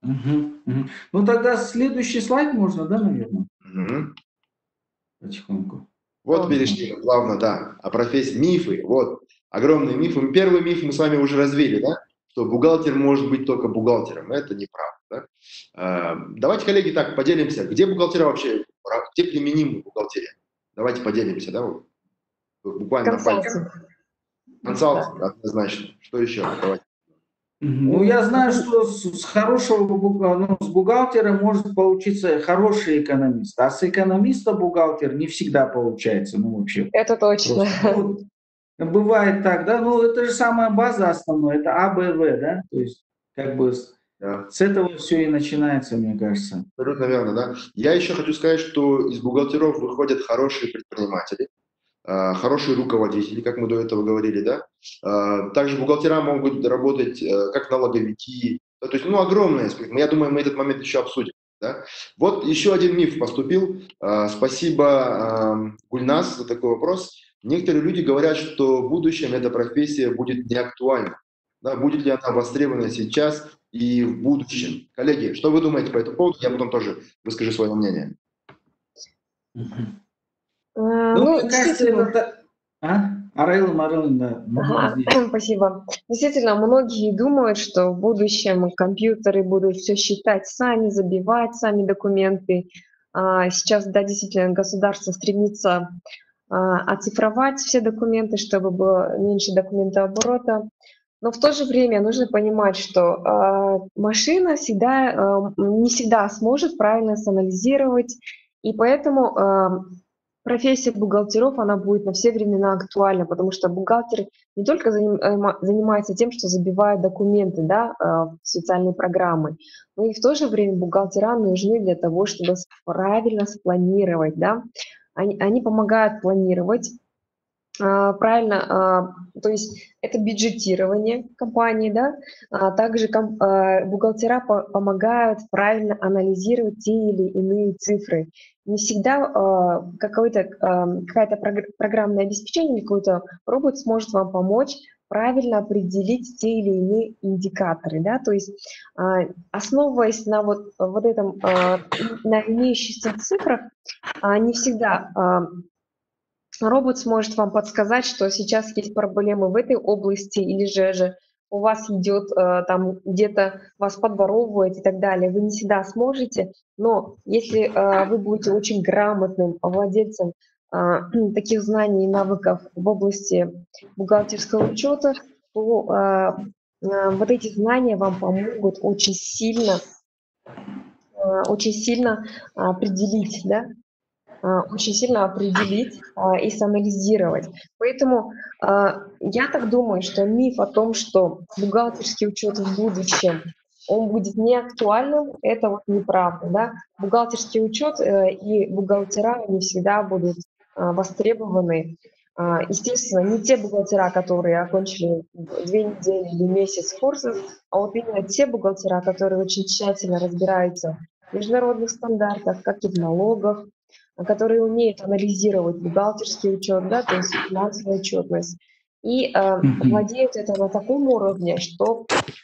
Ну тогда следующий слайд можно, да, наверное? Потихоньку. Вот перешли плавно, да, о профессии, мифы, вот, огромные мифы. Первый миф мы с вами уже развили, да, что бухгалтер может быть только бухгалтером. Это неправда, да? Давайте, коллеги, так поделимся, где бухгалтера вообще, где применимы бухгалтерия? Давайте поделимся, да, вот, буквально на пальцах. Консалтинг, однозначно. Что еще? Давайте. Ну, я знаю, что с хорошего с бухгалтера может получиться хороший экономист, а с экономиста бухгалтер не всегда получается, вообще. Это точно. Просто, бывает так, да, это же самая база основная, это А, Б, В, да, то есть как бы с этого все и начинается, мне кажется. Абсолютно верно, да. Я еще хочу сказать, что из бухгалтеров выходят хорошие предприниматели, хорошие руководители, как мы до этого говорили, да. Также бухгалтера могут работать как налоговики, то есть, огромное спектр. Я думаю, мы этот момент еще обсудим. Да? Вот еще один миф поступил. Спасибо, Гульнас, за такой вопрос. Некоторые люди говорят, что в будущем эта профессия будет неактуальна. Да? Будет ли она востребована сейчас и в будущем? Коллеги, что вы думаете по этому поводу? Я потом тоже выскажу свое мнение. Ну, Ну, мне кажется, действительно, это... Арайлым, да. ага, Здесь. спасибо. Действительно, многие думают, что в будущем компьютеры будут все считать сами, забивать сами документы. Сейчас, да, действительно, государство стремится оцифровать все документы, чтобы было меньше документооборота. Но в то же время нужно понимать, что машина не всегда сможет правильно санализировать, и поэтому профессия бухгалтеров, она будет на все времена актуальна, потому что бухгалтер не только занимается тем, что забивает документы, да, в специальные программы, но и в то же время бухгалтера нужны для того, чтобы правильно спланировать, да. Они помогают планировать правильно, то есть это бюджетирование компании, да, также бухгалтера помогают правильно анализировать те или иные цифры. Не всегда какое-то программное обеспечение или какой-то робот сможет вам помочь правильно определить те или иные индикаторы, да, то есть основываясь на вот этом, на имеющихся цифрах, не всегда робот сможет вам подсказать, что сейчас есть проблемы в этой области, или же у вас идет там где-то вас подворовывает и так далее. Вы не всегда сможете, но если вы будете очень грамотным владельцем таких знаний и навыков в области бухгалтерского учета, то вот эти знания вам помогут очень сильно определить, да, очень сильно определить и санализировать. Поэтому я так думаю, что миф о том, что бухгалтерский учет в будущем он будет неактуальным, это вот неправда. Да? Бухгалтерский учет и бухгалтера не всегда будут востребованы. Естественно, не те бухгалтера, которые окончили 2 недели или месяц курсов, а вот именно те бухгалтера, которые очень тщательно разбираются в международных стандартах, как и в налогах, которые умеют анализировать бухгалтерский учет, да, то есть финансовую отчетность, и владеют это на таком уровне, что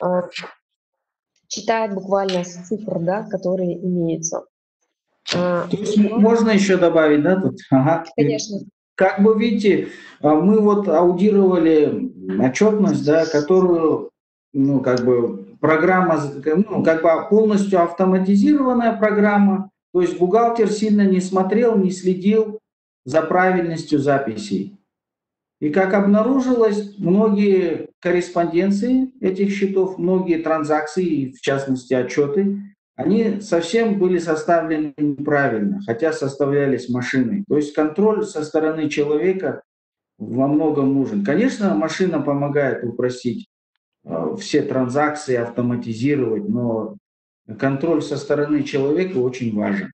читают буквально с цифр, да, которые имеются. То есть можно еще добавить, да, тут? Ага. Конечно. Как бы видите, мы вот аудировали отчетность, да, которую, ну, как бы программа, ну, как бы полностью автоматизированная программа, то есть бухгалтер сильно не смотрел, не следил за правильностью записей. И как обнаружилось, многие корреспонденции этих счетов, многие транзакции, в частности отчеты, они совсем были составлены неправильно, хотя составлялись машиной. То есть контроль со стороны человека во многом нужен. Конечно, машина помогает упростить все транзакции, автоматизировать, но контроль со стороны человека очень важен.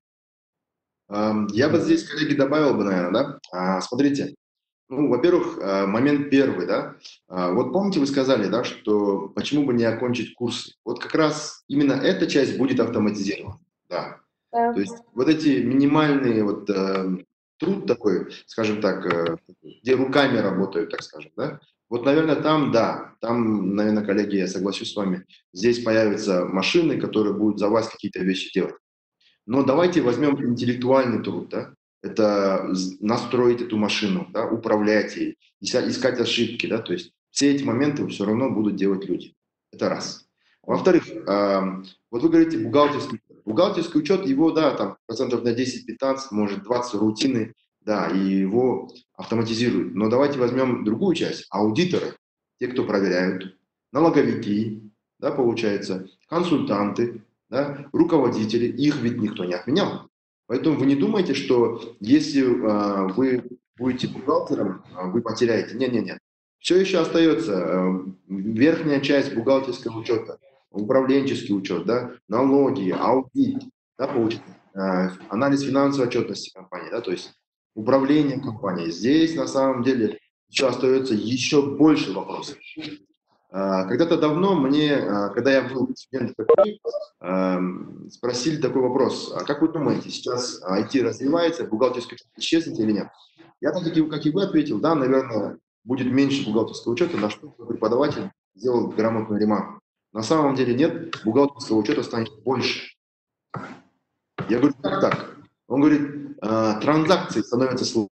Я бы здесь, коллеги, добавил бы, наверное, да? Смотрите, ну, во-первых, момент первый, да, вот помните, вы сказали, да, что почему бы не окончить курсы? Вот как раз именно эта часть будет автоматизирована, да. То есть вот эти минимальные вот труд такой, скажем так, где руками работают, так скажем, да, вот, наверное, там, да, там, наверное, коллеги, я соглашусь с вами, здесь появятся машины, которые будут за вас какие-то вещи делать. Но давайте возьмем интеллектуальный труд, да, это настроить эту машину, да, управлять ей, искать ошибки, да, то есть все эти моменты все равно будут делать люди. Это раз. Во-вторых, вот вы говорите бухгалтерский учет, его, да, там процентов на 10-15, может 20 рутины, да, и его автоматизируют. Но давайте возьмем другую часть, аудиторы, те, кто проверяют, налоговики, да, получается, консультанты, да, руководители, их ведь никто не отменял. Поэтому вы не думайте, что если вы будете бухгалтером, вы потеряете. Нет. Все еще остается верхняя часть бухгалтерского учета, управленческий учет, да, налоги, аудит, да, получается, анализ финансовой отчетности компании, да, то есть управление компанией. Здесь на самом деле еще остается еще больше вопросов. Когда-то давно мне, когда я был студентом, спросили такой вопрос: а как вы думаете, сейчас IT развивается, бухгалтерский учет исчезнет или нет? Я так, как и вы, ответил: да, наверное, будет меньше бухгалтерского учета, на что преподаватель сделал грамотную ремарку. На самом деле нет, бухгалтерского учета станет больше. Я говорю: как так? Он говорит: транзакции становятся сложными.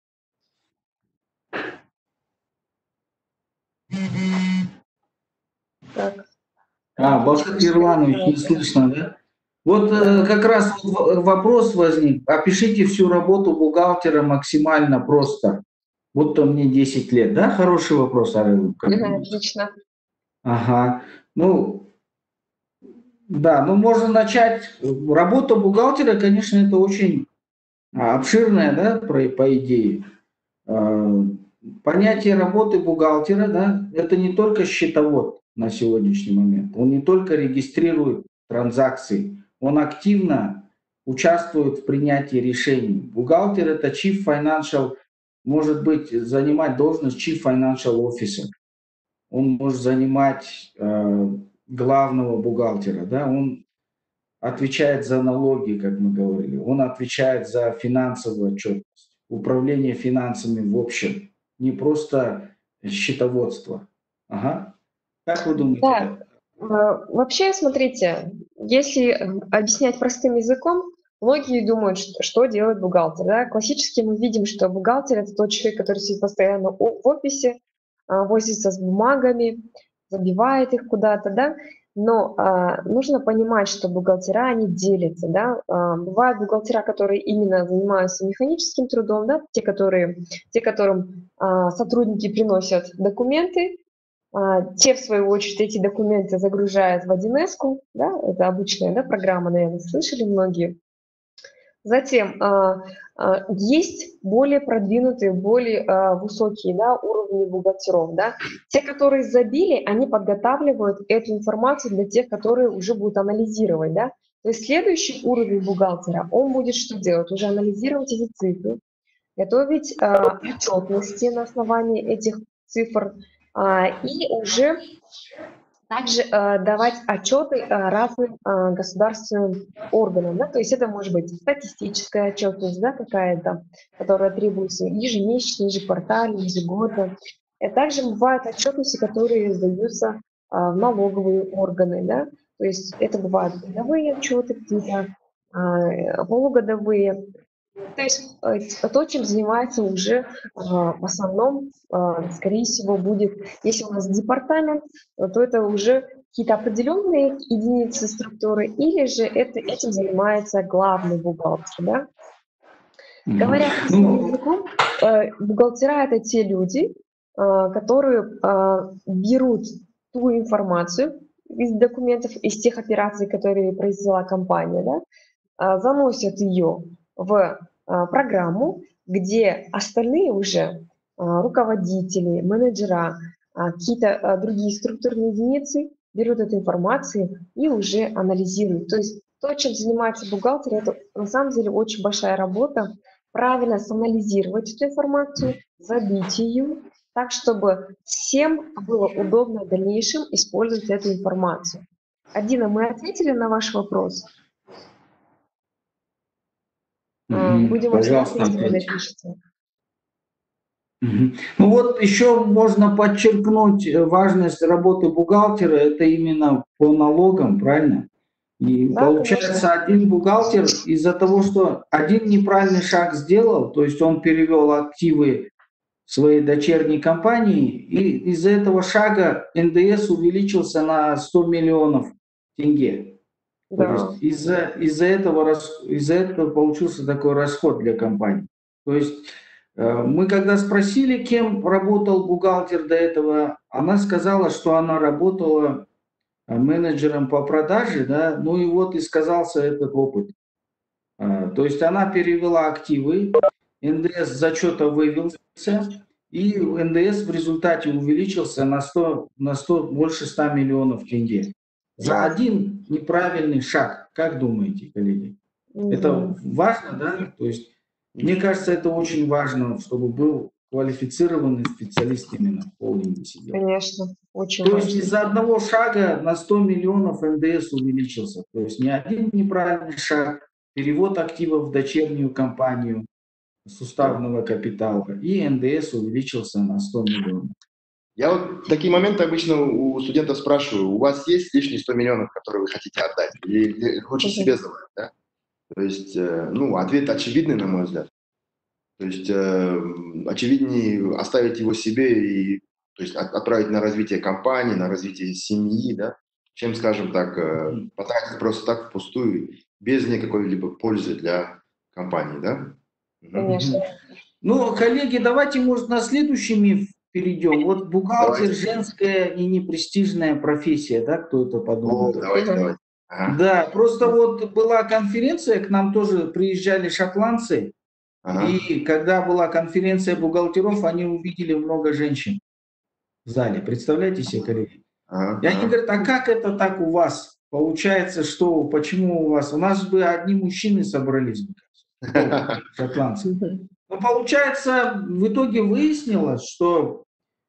Так. Бахтир Ирланович, не слышно, да? Вот как раз вопрос возник. Опишите всю работу бухгалтера максимально просто. Вот-то мне 10 лет, да? Хороший вопрос, Арел. Отлично. Ага. Ну, да, ну можно начать. Работа бухгалтера, конечно, это очень обширная, да, по идее. Понятие работы бухгалтера, да, это не только счетовод на сегодняшний момент. Он не только регистрирует транзакции, он активно участвует в принятии решений. Бухгалтер – это chief financial, может быть, занимать должность chief financial officer. Он может занимать главного бухгалтера, да, он отвечает за налоги, как мы говорили, он отвечает за финансовую отчетность, управление финансами в общем, не просто счетоводство. Ага. Как вы думаете? Да. Вообще, смотрите, если объяснять простым языком, многие думают, что делает бухгалтер. Да? Классически мы видим, что бухгалтер – это тот человек, который сидит постоянно в офисе, возится с бумагами, забивает их куда-то, да. Но нужно понимать, что бухгалтера, они делятся, да. Бывают бухгалтера, которые именно занимаются механическим трудом, да, те, которым сотрудники приносят документы, те, в свою очередь, эти документы загружают в 1С, да, это обычная, да, программа, наверное, слышали многие. Затем есть более продвинутые, более высокие, да, уровни бухгалтеров. Да. Те, которые забили, они подготавливают эту информацию для тех, которые уже будут анализировать. Да. То есть следующий уровень бухгалтера, он будет что делать? Уже анализировать эти цифры, готовить отчетности на основании этих цифр и уже также давать отчеты разным государственным органам. Да? То есть это может быть статистическая отчетность, да, какая-то, которая требуется ежемесячно, ежеквартально, ежегодно. И также бывают отчетности, которые сдаются в налоговые органы. Да? То есть это бывают годовые отчеты, какие-то полугодовые. То есть то, чем занимается уже в основном, скорее всего, будет, если у нас департамент, то это уже какие-то определенные единицы структуры, или же этим занимается главный бухгалтер. Да? Говоря простым языком, бухгалтера – это те люди, которые берут ту информацию из документов, из тех операций, которые произвела компания, да, заносят ее в программу, где остальные уже руководители, менеджера, какие-то другие структурные единицы берут эту информацию и уже анализируют. То есть то, чем занимается бухгалтер, это на самом деле очень большая работа, правильно санализировать эту информацию, забить ее, так, чтобы всем было удобно в дальнейшем использовать эту информацию. Адина, мы ответили на ваш вопрос? Будем Пожалуйста, если вы напишите. Ну вот еще можно подчеркнуть важность работы бухгалтера, это именно по налогам, правильно? И Да, получается, конечно. один бухгалтер из-за того, что один неправильный шаг сделал, то есть он перевел активы своей дочерней компании, и из-за этого шага НДС увеличился на 100 миллионов тенге. Да. То есть из-за этого получился такой расход для компании. То есть мы когда спросили, кем работал бухгалтер до этого, она сказала, что она работала менеджером по продаже, да, ну и вот и сказался этот опыт. То есть она перевела активы, НДС с зачета вывелся, и НДС в результате увеличился на 100, больше 100 миллионов тенге. За один неправильный шаг. Как думаете, коллеги? Это важно, да? То есть, мне кажется, это очень важно, чтобы был квалифицированный специалист именно в холдинге сидел. Конечно, очень То есть важно. из-за одного шага на 100 миллионов НДС увеличился. То есть ни один неправильный шаг, перевод активов в дочернюю компанию с уставного капитала, и НДС увеличился на 100 миллионов. Я вот такие моменты обычно у студентов спрашиваю, у вас есть лишние 100 миллионов, которые вы хотите отдать? Или лучше себе забрать, да? То есть, ну, ответ очевидный, на мой взгляд. То есть, очевиднее оставить его себе и, то есть, отправить на развитие компании, на развитие семьи, да, чем, скажем так, потратить просто так впустую, без никакой-либо пользы для компании, да? Конечно. Ну, коллеги, давайте, может, на следующий миф перейдем. Вот бухгалтер, Давайте. женская и непрестижная профессия, да, кто это подумал? Давайте. Ага. Да, просто вот была конференция, к нам тоже приезжали шотландцы, Ага. и когда была конференция бухгалтеров, они увидели много женщин в зале. Представляете себе, коллеги? И они говорят, а как это так у вас? Получается, что, почему у вас? У нас бы одни мужчины собрались, шотландцы. Но получается, в итоге выяснилось, что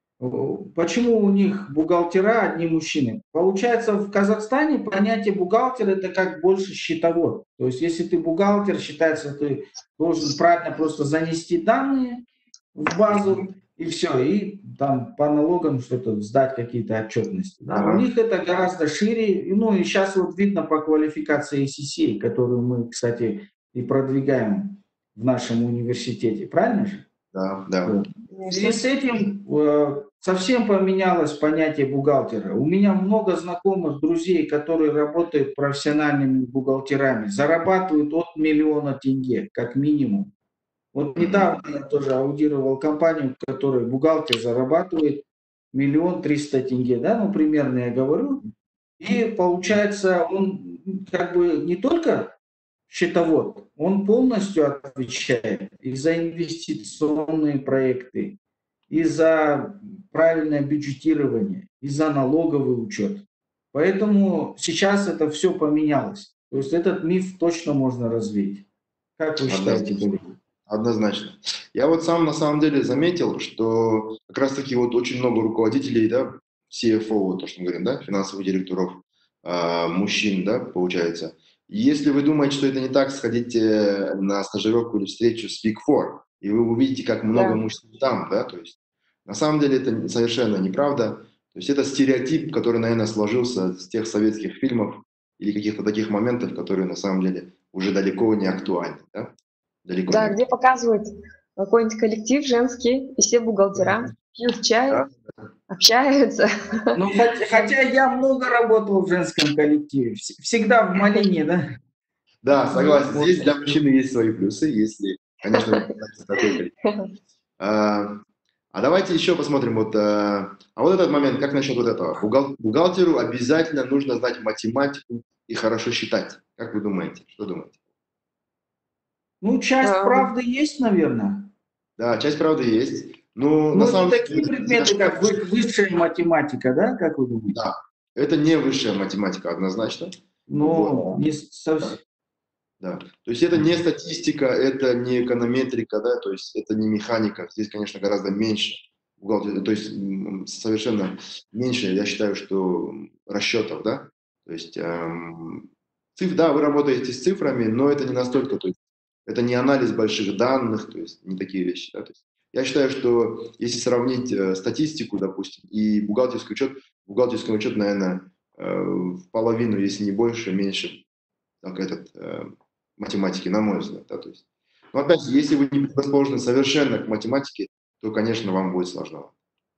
почему у них бухгалтера одни мужчины. Получается, в Казахстане понятие бухгалтер это как больше счетовод. То есть, если ты бухгалтер, считается, ты должен правильно просто занести данные в базу, и все, и там по налогам что-то сдать, какие-то отчетности. Да? У них это гораздо шире. Ну и сейчас вот видно по квалификации CCA, которую мы, кстати, и продвигаем в нашем университете. Правильно же? Да. Вот. В связи с этим совсем поменялось понятие бухгалтера. У меня много знакомых, друзей, которые работают профессиональными бухгалтерами, зарабатывают от 1 миллиона тенге, как минимум. Вот недавно я тоже аудировал компанию, в которой бухгалтер зарабатывает 1 300 000 тенге, да, ну примерно я говорю. И получается, он как бы не только счетовод, он полностью отвечает и за инвестиционные проекты, и за правильное бюджетирование, и за налоговый учет. Поэтому сейчас это все поменялось. То есть этот миф точно можно развеять. Как вы считаете, коллеги? Однозначно. Я вот сам на самом деле заметил, что как раз-таки вот очень много руководителей, да, CFO, то, что мы говорим, да, финансовых директоров, мужчин, да, получается. Если вы думаете, что это не так, сходите на стажировку или встречу с Big Four, и вы увидите, как много мужчин там, да, то есть на самом деле это совершенно неправда. То есть это стереотип, который, наверное, сложился с тех советских фильмов или каких-то таких моментов, которые на самом деле уже далеко не актуальны, да? Далеко Да, не где показывают какой-нибудь коллектив женский, и все бухгалтера пьют чай, общаются. Ну, хотя я много работал в женском коллективе, всегда в Малине, да? Да, согласен. Здесь для мужчины есть свои плюсы, если, конечно, такой коллектив. А давайте еще посмотрим, вот этот момент, как насчет вот этого? Бухгалтеру обязательно нужно знать математику и хорошо считать. Как вы думаете? Что думаете? Ну, часть правды есть, наверное. Да, часть правды есть. Ну, на самом деле, такие предметы, как высшая математика, да, как вы думаете? Да, это не высшая математика, однозначно. Но не совсем. Да. То есть это не статистика, это не эконометрика, да, то есть это не механика. Здесь, конечно, гораздо меньше бухгалтерии, то есть совершенно меньше, я считаю, что расчетов, да. То есть да, вы работаете с цифрами, но это не настолько, то есть это не анализ больших данных, то есть не такие вещи, да. То есть я считаю, что если сравнить статистику, допустим, и бухгалтерский учет, наверное, в половину, если не больше, меньше, так математики, на мой взгляд. Да, то есть. Но опять же, если вы не предрасположены совершенно к математике, то, конечно, вам будет сложно.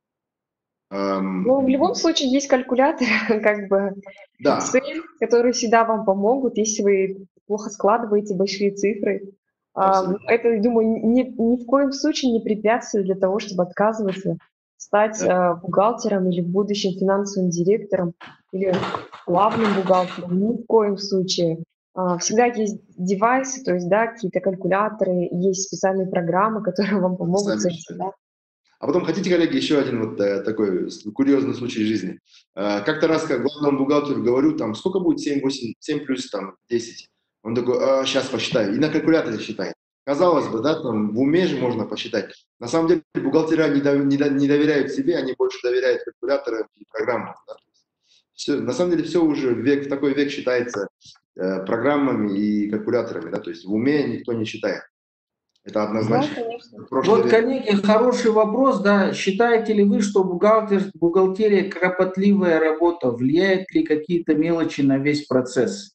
Ну, в любом случае есть калькулятор, как бы, да. Excel, которые всегда вам помогут, если вы плохо складываете большие цифры. Это, я думаю, ни в коем случае не препятствие для того, чтобы отказываться, стать бухгалтером или будущим финансовым директором или главным бухгалтером. Ни в коем случае. Всегда есть девайсы, то есть, да, какие-то калькуляторы, есть специальные программы, которые вам помогут с этим. Да? А потом, хотите, коллеги, еще один вот такой курьезный случай жизни. Как-то раз, как главному бухгалтеру говорю, там, сколько будет 7 плюс там, 10? Он такой, сейчас посчитаю. И на калькуляторе считает. казалось бы, да, там в уме же можно посчитать. На самом деле бухгалтера не доверяют себе, они больше доверяют калькуляторам и программам. Да? На самом деле все уже в такой век считается программами и калькуляторами, да, то есть в уме никто не считает. Это Да, однозначно. конечно. Вот, коллеги, хороший вопрос, да. Считаете ли вы, что бухгалтерия кропотливая работа? Влияет ли какие-то мелочи на весь процесс?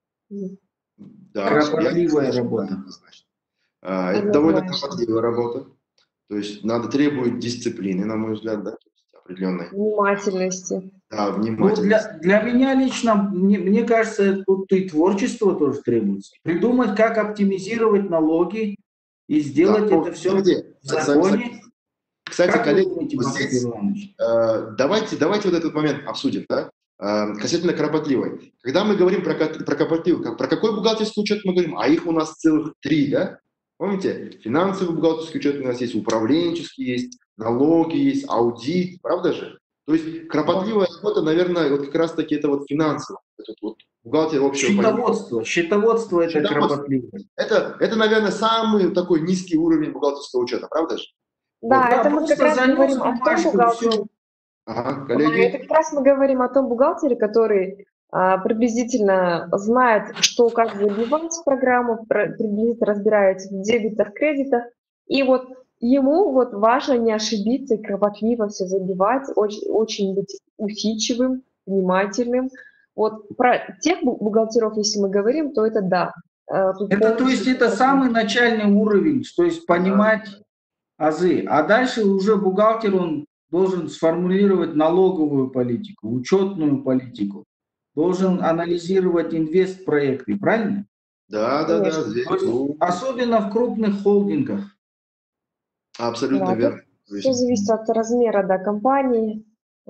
Да, Кропотливая я работа. однозначно. Это довольно Однозначно. кропотливая работа. То есть требует дисциплины, на мой взгляд, да, то есть определенной. Внимательности. Да, Ну, внимательности. для меня лично, мне кажется, тут и творчество тоже требуется. Придумать, как оптимизировать налоги и сделать Да. это все Смотрите, в законе. Кстати, Как вы коллеги, думаете, вот Бахтияр здесь Иванович? давайте вот этот момент обсудим, да? Касательно кропотливой. Когда мы говорим про кропотливую, про какой бухгалтерский учет мы говорим? А их у нас целых 3, да? Помните? Финансовый бухгалтерский учет у нас есть, управленческий есть, налоги есть, аудит, правда же? То есть кропотливая работа, наверное, вот как раз-таки это вот финансовый, этот вот бухгалтер общего понимания. Счетоводство это Счетоводство. кропотливо. Это, наверное, самый такой низкий уровень бухгалтерского учета, правда же? Да, Да, это мы как просто раз занес говорим о том бумажку, бухгалтере. все. Ага, Да, коллеги. это как раз мы говорим о том бухгалтере, который приблизительно знает, что как забивать в программу, приблизительно разбирается в дебетах, кредитах. И вот ему вот важно не ошибиться и кропотливо все забивать, очень быть усидчивым, внимательным. Вот про тех бухгалтеров, если мы говорим, то это да. Тут Это, то есть, полностью это самый начальный уровень, то есть понимать азы. А дальше уже бухгалтер, он должен сформулировать налоговую политику, учетную политику, должен анализировать инвестпроекты, правильно? Да, Конечно. здесь, То есть, особенно в крупных холдингах. абсолютно Да, верно. То все есть, зависит от размера, да, компании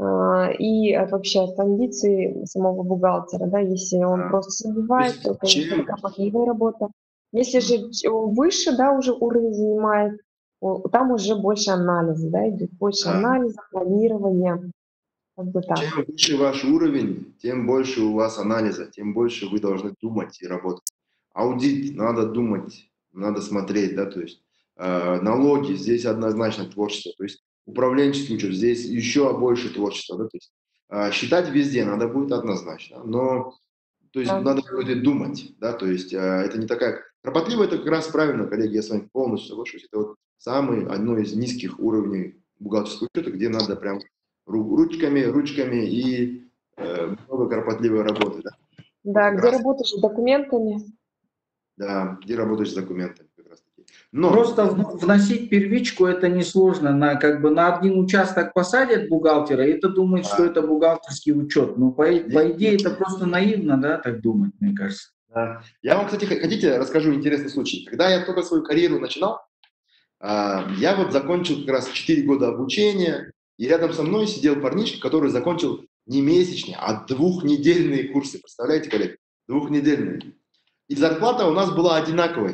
и вообще от амбиций самого бухгалтера, да. Если он просто забивает, то, конечно, это кропотливая работа. Если же выше, да, уже уровень занимает, там уже больше анализа, да, идет больше анализа, планирования, как бы так. чем выше ваш уровень, тем больше у вас анализа, тем больше вы должны думать и работать. Аудит, надо думать, надо смотреть, да, то есть налоги, здесь однозначно творчество, то есть управленческий учет, здесь еще больше творчества, да, то есть считать везде надо будет однозначно, но то есть Да. надо будет думать, да, то есть это не такая... Кропотливо это как раз правильно, коллеги, я с вами полностью соглашусь, это вот одно из низких уровней бухгалтерского учета, где надо прям ручками и много кропотливой работы, да? Да, Вот где раз. работаешь с документами. Да, где работаешь с документами как раз таки. Но Просто вносить первичку это несложно. На один участок посадят бухгалтера, и это думает, что это бухгалтерский учет. Но по идее это просто наивно, да, так думать, мне кажется. да. Я вам, кстати, хотите, расскажу интересный случай. Когда я только свою карьеру начинал, я вот закончил как раз 4 года обучения, и рядом со мной сидел парнишка, который закончил не месячные, а 2-недельные курсы. Представляете, коллеги? 2-недельные. И зарплата у нас была одинаковая.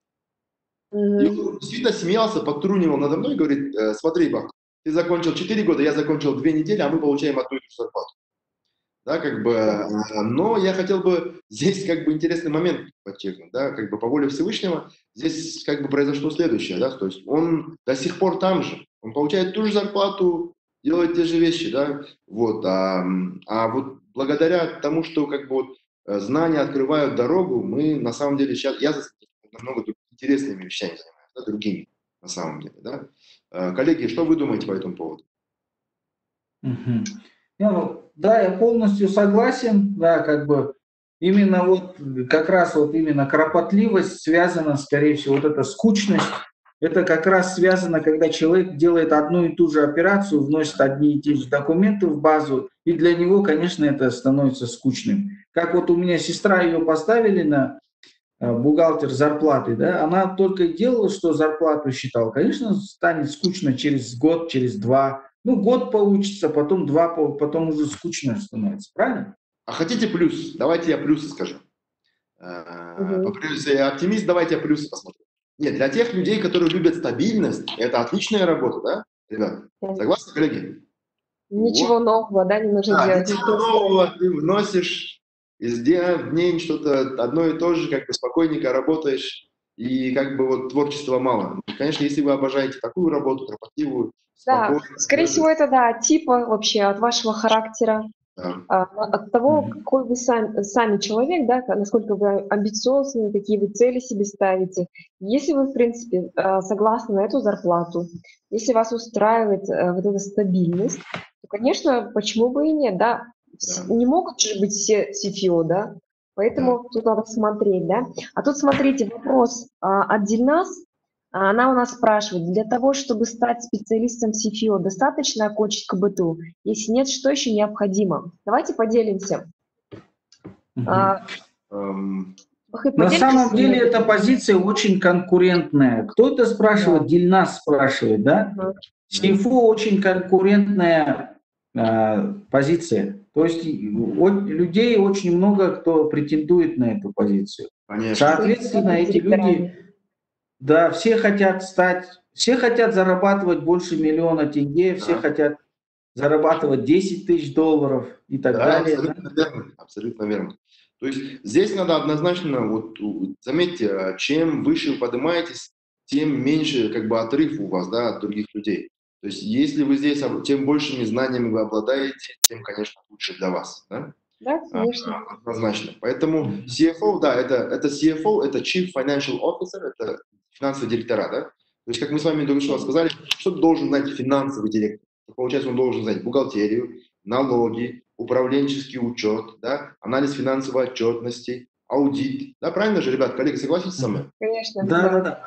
И он действительно смеялся, подтрунивал надо мной и говорит: смотри, Бах, ты закончил 4 года, я закончил 2 недели, а мы получаем одну и ту же зарплату. Да, как бы, но я хотел бы здесь как бы интересный момент подчеркнуть, да, как бы по воле Всевышнего здесь как бы произошло следующее, да, то есть он до сих пор там же, он получает ту же зарплату, делает те же вещи, да, вот, а вот благодаря тому, что как бы вот знания открывают дорогу, мы на самом деле сейчас, я намного интересными вещами занимаюсь, да, другими на самом деле, да. Коллеги, что вы думаете по этому поводу? Да, я полностью согласен, да, как бы именно вот как раз вот именно кропотливость связана, скорее всего, вот эта скучность, это как раз связано, когда человек делает одну и ту же операцию, вносит одни и те же документы в базу, и для него, конечно, это становится скучным. Как вот у меня сестра, ее поставили на бухгалтер зарплаты, да, она только и делала, что зарплату считала. Конечно, станет скучно через год, через два. Ну, год получится, потом два, потом уже скучно становится, правильно? А хотите плюс? Давайте я плюсы скажу. Если я оптимист, давайте я плюсы посмотрим. Нет, для тех людей, которые любят стабильность, это отличная работа, да, ребят? Согласны, коллеги? Ничего нового, да, не нужно делать. Ничего нового, ты вносишь из дня в день что-то одно и то же, как бы спокойненько работаешь. и как бы вот творчества мало. Конечно, если вы обожаете такую работу, кропотливую, Да, спокойную, скорее всего, это, да, типа вообще от вашего характера, да. от того, какой вы сами человек, да, насколько вы амбициозны, какие вы цели себе ставите. Если вы, в принципе, согласны на эту зарплату, если вас устраивает вот эта стабильность, то, конечно, почему бы и нет, да? Да. Не могут же быть все CFO, да? Поэтому тут надо смотреть, да? А тут, смотрите, вопрос от Дильназ. Она у нас спрашивает, для того, чтобы стать специалистом CFO, достаточно окончить КБТУ? Если нет, что еще необходимо? Давайте поделимся. Эм, На самом деле эта позиция очень конкурентная. Кто-то спрашивает, Да. Дильназ спрашивает, да? CFO очень конкурентная позиция. То есть людей очень много, кто претендует на эту позицию. Конечно. Соответственно, эти люди, да, все хотят зарабатывать больше $1 миллиона, все Да. хотят зарабатывать $10 тысяч и так далее. Абсолютно верно, абсолютно верно. То есть здесь надо однозначно, вот заметьте, чем выше вы поднимаетесь, тем меньше как бы отрыв у вас, да, от других людей. То есть если вы здесь, тем большими знаниями вы обладаете, тем, конечно, лучше для вас, да? Да, конечно. Однозначно. Поэтому CFO, да, это CFO, это Chief Financial Officer, это финансовый директора, да? То есть, как мы с вами только что сказали, что должен знать финансовый директор? Получается, он должен знать бухгалтерию, налоги, управленческий учет, да, анализ финансовой отчетности, аудит. Да, правильно же, ребят, коллеги, согласитесь со мной? Конечно. Да.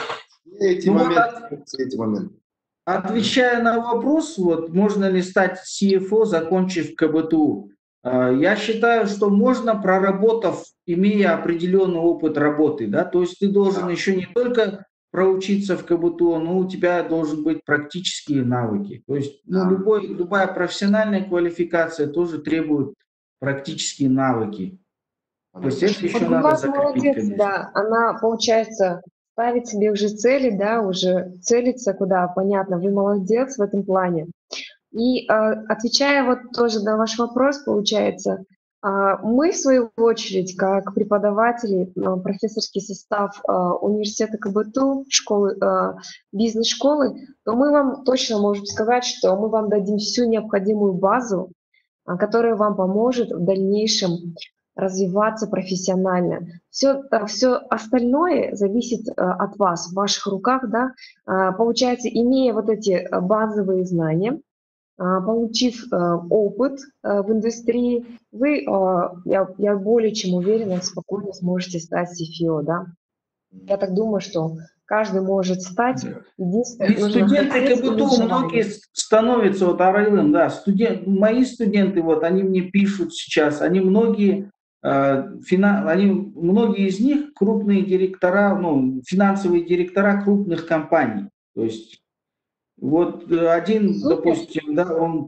Все эти моменты. Отвечая на вопрос, вот, можно ли стать CFO, закончив КБТУ, я считаю, что можно, проработав, имея определенный опыт работы, да, то есть ты должен еще не только проучиться в КБТУ, но у тебя должен быть практические навыки. То есть любая профессиональная квалификация тоже требует практические навыки. То есть это еще Вот надо Гулбас закрепить, молодец, конечно. да, она, получается, ставит себе уже цели, да, уже целится куда, понятно, вы молодец в этом плане. И отвечая вот тоже на ваш вопрос, получается, мы, в свою очередь, как преподаватели, профессорский состав университета КБТУ, школы, бизнес-школы, то мы вам точно можем сказать, что мы вам дадим всю необходимую базу, которая вам поможет в дальнейшем развиваться профессионально. Все остальное зависит от вас, в ваших руках, да. Получается, имея вот эти базовые знания, получив опыт в индустрии, вы, я более чем уверена, спокойно сможете стать CFO, да. Я так думаю, что каждый может стать. Единственное, Ведь студенты КБТУ многие становятся, вот Арайлым, да, мои студенты, вот они мне пишут сейчас, многие из них крупные директора, финансовые директора крупных компаний. То есть вот один, допустим, да, он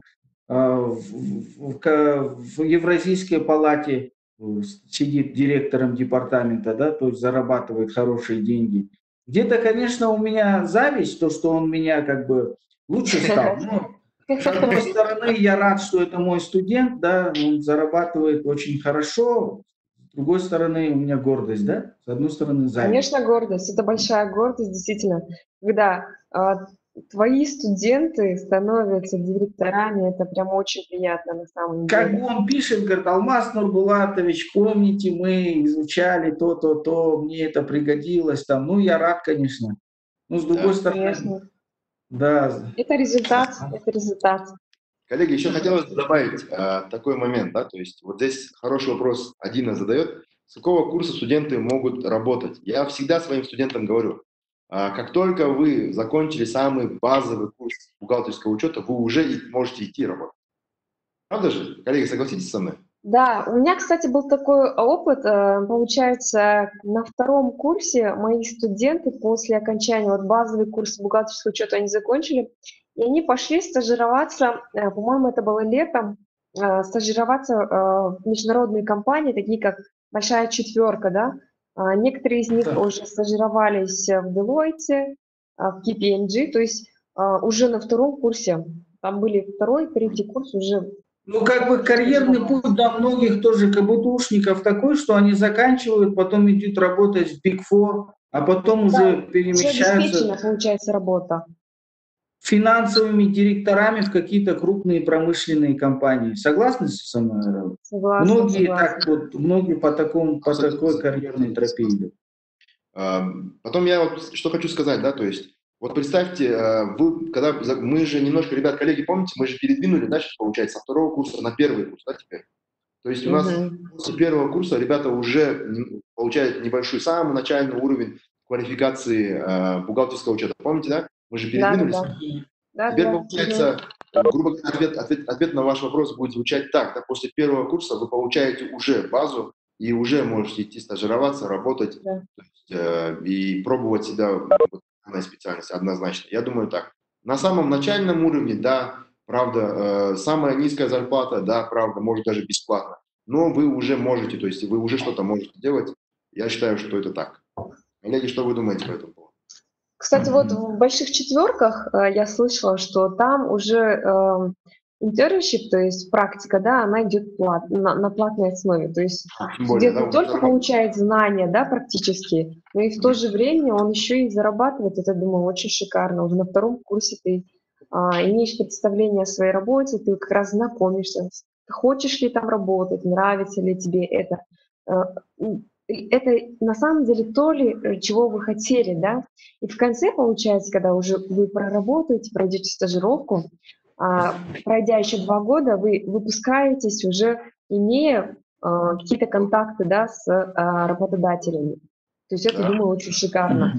в Евразийской палате сидит директором департамента, да, то есть зарабатывает хорошие деньги. Где-то, конечно, у меня зависть, то, что он меня как бы лучше стал. Но, с одной стороны, я рад, что это мой студент, да, он зарабатывает очень хорошо. С другой стороны, у меня гордость, да, с одной стороны, зависть. Конечно, гордость. Это большая гордость, действительно. Когда твои студенты становятся директорами, это прям очень приятно на самом деле. Как он пишет, говорит, Алмаз Нурбулатович, помните, мы изучали то, мне это пригодилось, там, я рад, конечно. Но с другой стороны, конечно. Да. Это результат, это результат. Коллеги, еще хотелось добавить такой момент, да, то есть вот здесь хороший вопрос Адина задает, с какого курса студенты могут работать? Я всегда своим студентам говорю, как только вы закончили самый базовый курс бухгалтерского учета, вы уже можете идти работать. Правда же? Коллеги, согласитесь со мной? Да, у меня, кстати, был такой опыт. Получается, на втором курсе мои студенты после окончания, вот базовый курс бухгалтерского учета они закончили, и они пошли стажироваться, по-моему, это было летом, стажироваться в международные компании, такие как «Большая четверка», да. Некоторые из них уже стажировались в Deloitte, в KPMG, то есть уже на втором курсе, там были второй, третий курс уже. Как бы карьерный путь для многих тоже КБТУшников такой, что они заканчивают, потом идут работать в Big Four, а потом уже Уже перемещаются обеспечена, получается, работа. финансовыми директорами в какие-то крупные промышленные компании. Согласны со мной, Рауля? Согласна, Многие согласна. так вот, многие по такой карьерной тропе идут. Потом я вот что хочу сказать, да, то есть, вот представьте, мы же немножко, ребят, коллеги, помните, мы же передвинули, да, сейчас, получается, со второго курса на первый курс, да, теперь. То есть у нас после первого курса ребята уже получают небольшой, самый начальный уровень квалификации бухгалтерского учета. Помните, да? Мы же передвинулись. Да. Теперь, получается, грубо говоря, ответ на ваш вопрос будет звучать так. Да, после первого курса вы получаете уже базу и уже можете идти стажироваться, работать, Да. то есть, и пробовать себя в данной специальности однозначно. Я думаю так. На самом начальном уровне, да, правда, самая низкая зарплата, да, правда, может даже бесплатно. Но вы уже можете, то есть вы уже что-то можете делать. Я считаю, что это так. Коллеги, что вы думаете по этому поводу? Кстати, вот в больших четверках я слышала, что там уже internship, то есть практика, да, она идет на платной основе. То есть более, студент да, не только получает знания, да, практически, но и в то же время он еще и зарабатывает. Это, думаю, очень шикарно. Уже на втором курсе ты имеешь представление о своей работе, ты как раз знакомишься, хочешь ли там работать, нравится ли тебе это. Это на самом деле то ли, чего вы хотели, да? И в конце, получается, когда уже вы проработаете, пройдете стажировку, пройдя еще 2 года, вы выпускаетесь уже, имея какие-то контакты, да, с работодателями. То есть это, думаю, очень шикарно.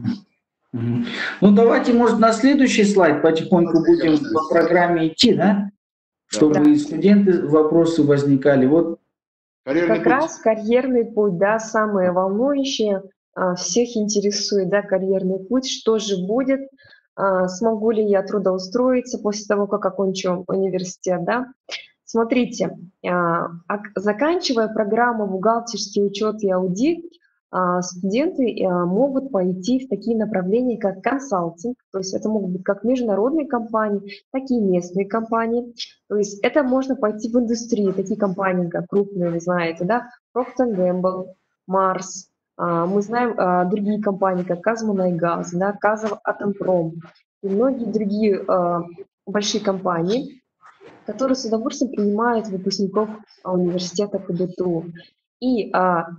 Ну, давайте, может, на следующий слайд потихоньку будем по программе идти, да? Чтобы и студенты вопросы возникали. Вот карьерный раз карьерный путь, да, самое волнующее, всех интересует, да, карьерный путь, что же будет, смогу ли я трудоустроиться после того, как окончу университет, да. Смотрите, заканчивая программу «Бухгалтерский учет и аудит», студенты могут пойти в такие направления, как консалтинг, то есть это могут быть как международные компании, так и местные компании. То есть это можно пойти в индустрию, такие компании, как крупные, вы знаете, да, Procter & Gamble, Mars. Мы знаем другие компании, как Казмунайгаз, да, Казатомпром и многие другие большие компании, которые с удовольствием принимают выпускников университета КБТУ. И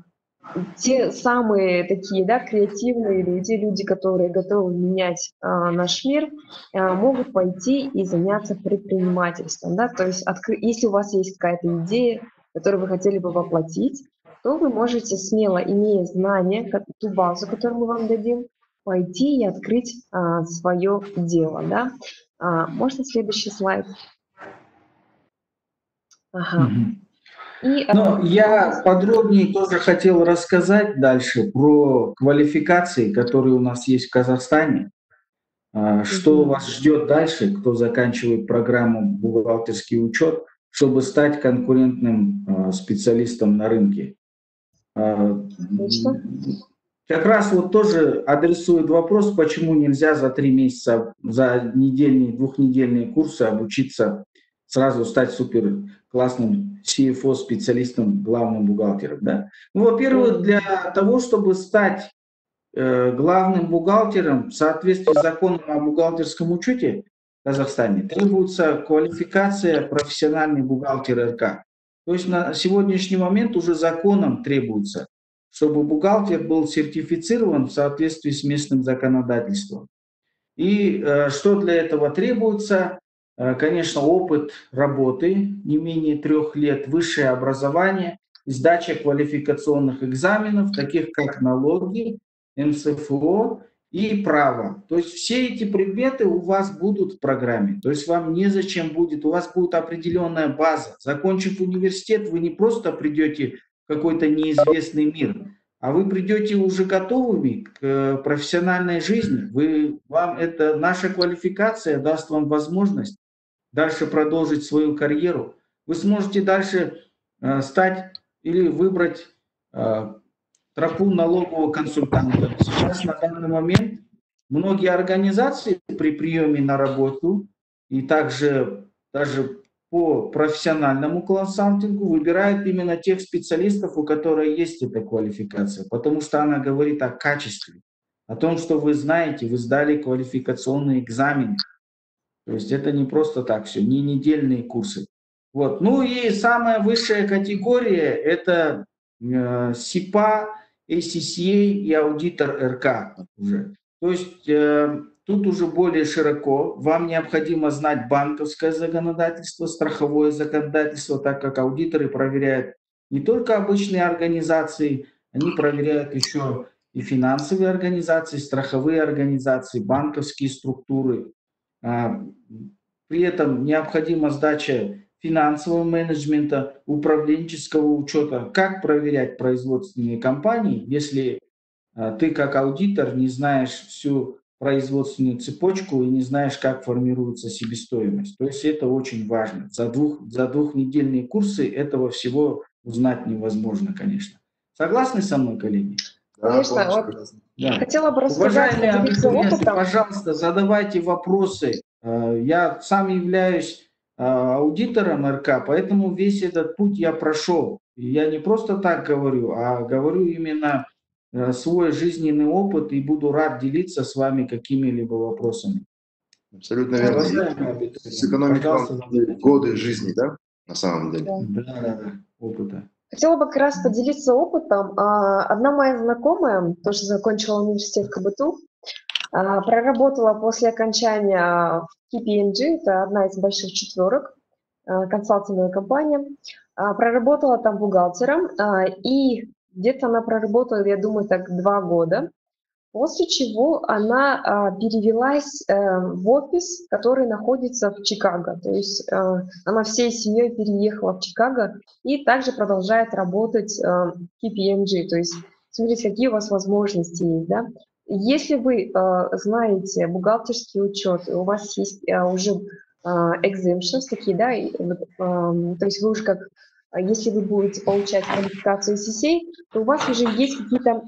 те самые такие, да, креативные или те люди, которые готовы менять наш мир, могут пойти и заняться предпринимательством, да, то есть если у вас есть какая-то идея, которую вы хотели бы воплотить, то вы можете смело, имея знания, ту базу, которую мы вам дадим, пойти и открыть свое дело, да. Можно следующий слайд? Ага. Ну, я подробнее тоже хотел рассказать дальше про квалификации, которые у нас есть в Казахстане. Что вас ждет дальше, кто заканчивает программу «Бухгалтерский учет», чтобы стать конкурентным специалистом на рынке. Точно. Как раз вот тоже адресует вопрос, почему нельзя за 3 месяца, за недельные, двухнедельные курсы обучиться, сразу стать супер классным CFO-специалистом, главным бухгалтером. Да? Ну, во-первых, для того, чтобы стать главным бухгалтером в соответствии с законом о бухгалтерском учете в Казахстане требуется квалификация профессиональный бухгалтер РК. То есть на сегодняшний момент уже законом требуется, чтобы бухгалтер был сертифицирован в соответствии с местным законодательством. И что для этого требуется? Конечно, опыт работы, не менее 3 лет, высшее образование, сдача квалификационных экзаменов, таких как налоги, МСФО и право. То есть все эти предметы у вас будут в программе. То есть вам незачем будет, у вас будет определенная база. Закончив университет, вы не просто придете в какой-то неизвестный мир, а вы придете уже готовыми к профессиональной жизни. Наша квалификация даст вам возможность дальше продолжить свою карьеру. Вы сможете дальше стать или выбрать тропу налогового консультанта. Сейчас на данный момент многие организации при приеме на работу и также даже по профессиональному консалтингу выбирают именно тех специалистов, у которых есть эта квалификация, потому что она говорит о качестве, о том, что вы знаете, вы сдали квалификационный экзамен. То есть это не просто так все, не недельные курсы. Вот. Ну и самая высшая категория – это СИПА, ACCA и аудитор РК уже. То есть тут уже более широко. Вам необходимо знать банковское законодательство, страховое законодательство, так как аудиторы проверяют не только обычные организации, они проверяют еще и финансовые организации, страховые организации, банковские структуры. При этом необходима сдача финансового менеджмента, управленческого учета. Как проверять производственные компании, если ты как аудитор не знаешь всю производственную цепочку и не знаешь, как формируется себестоимость. То есть это очень важно. За двухнедельные курсы этого всего узнать невозможно, конечно. Согласны со мной, коллеги? Конечно, вот Да. хотела бы рассказать, Уважаемые поделиться абитуриенты, опытом. пожалуйста, задавайте вопросы. Я сам являюсь аудитором РК, поэтому весь этот путь я прошел. И я не просто так говорю, а говорю именно свой жизненный опыт и буду рад делиться с вами какими-либо вопросами. Абсолютно верно. Уважаемые абитуриенты, Сэкономить вам пожалуйста, задавайте. годы жизни, да, на самом деле. Да, опыта. Хотела бы как раз поделиться опытом. Одна моя знакомая, тоже закончила университет КБТУ, проработала после окончания в KPMG, это одна из больших четверок, консалтинговая компания, проработала там бухгалтером, и где-то она проработала, я думаю, так 2 года, после чего она перевелась в офис, который находится в Чикаго. То есть она всей семьей переехала в Чикаго и также продолжает работать в KPMG. То есть смотрите, какие у вас возможности есть. Да? Если вы знаете бухгалтерский учет, у вас есть уже exemptions такие, да, то есть вы уже как, если вы будете получать квалификацию CCA, то у вас уже есть какие-то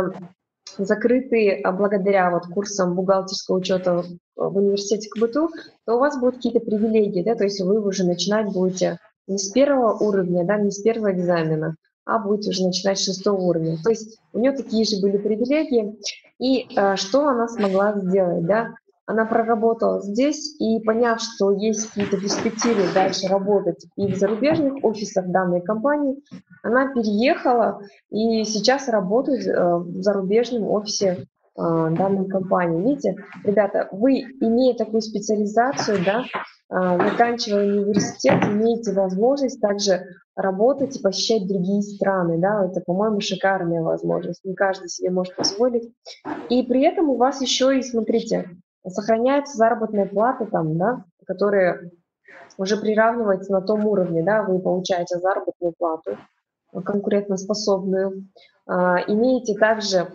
закрытые благодаря вот курсам бухгалтерского учета в университете КБТУ, то у вас будут какие-то привилегии, да, то есть вы уже начинать будете не с 1-го уровня, да, не с 1-го экзамена, а будете уже начинать с 6-го уровня. То есть у нее такие же были привилегии. И что она смогла сделать, да? Она проработала здесь и, поняв, что есть какие-то перспективы дальше работать и в зарубежных офисах данной компании, она переехала и сейчас работает в зарубежном офисе данной компании. Видите, ребята, вы, имея такую специализацию, да, заканчивая университет, имеете возможность также работать и посещать другие страны. Да, это, по-моему, шикарная возможность. Не каждый себе может позволить. И при этом у вас еще и, смотрите, сохраняется заработная плата, там, да, которая уже приравнивается на том уровне, да, вы получаете заработную плату конкурентоспособную. Имеете также,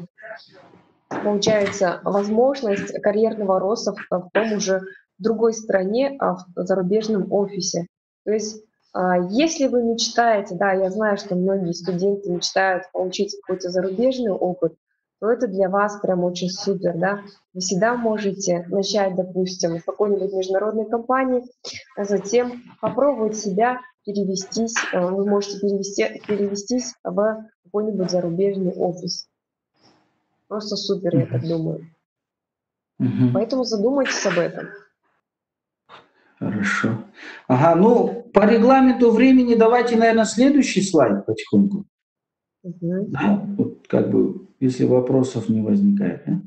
получается, возможность карьерного роста в том уже другой стране, в зарубежном офисе. То есть, если вы мечтаете, да, я знаю, что многие студенты мечтают получить какой-то зарубежный опыт, то это для вас прям очень супер, да. Вы всегда можете начать, допустим, в какой-нибудь международной компании, а затем попробовать себя перевестись, вы можете перевестись в какой-нибудь зарубежный офис. Просто супер, я так думаю. Поэтому задумайтесь об этом. Хорошо. Ага, ну, по регламенту времени давайте, наверное, следующий слайд потихоньку. Да, вот как бы, если вопросов не возникает. Да?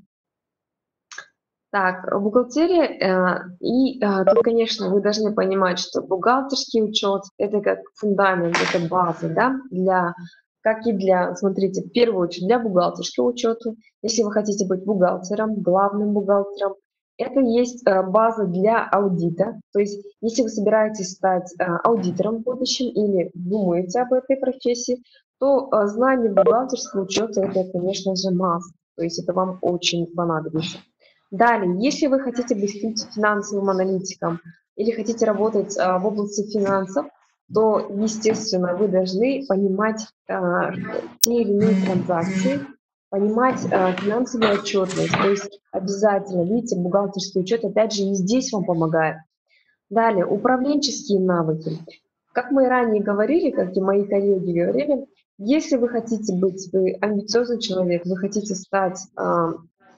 Так, бухгалтерия, тут, конечно, вы должны понимать, что бухгалтерский учет – это как фундамент, это база, да, как и для, смотрите, в первую очередь для бухгалтерского учета. Если вы хотите быть бухгалтером, главным бухгалтером, это есть база для аудита. То есть, если вы собираетесь стать аудитором в будущем или думаете об этой профессии, то знание бухгалтерского учета – это, конечно же, must. То есть это вам очень понадобится. Далее, если вы хотите быть финансовым аналитиком или хотите работать в области финансов, то, естественно, вы должны понимать те или иные транзакции, понимать финансовую отчетность. То есть обязательно, видите, бухгалтерский учет, опять же, и здесь вам помогает. Далее, управленческие навыки. Как мы ранее говорили, как и мои коллеги говорили, если вы хотите быть, вы амбициозный человек, вы хотите стать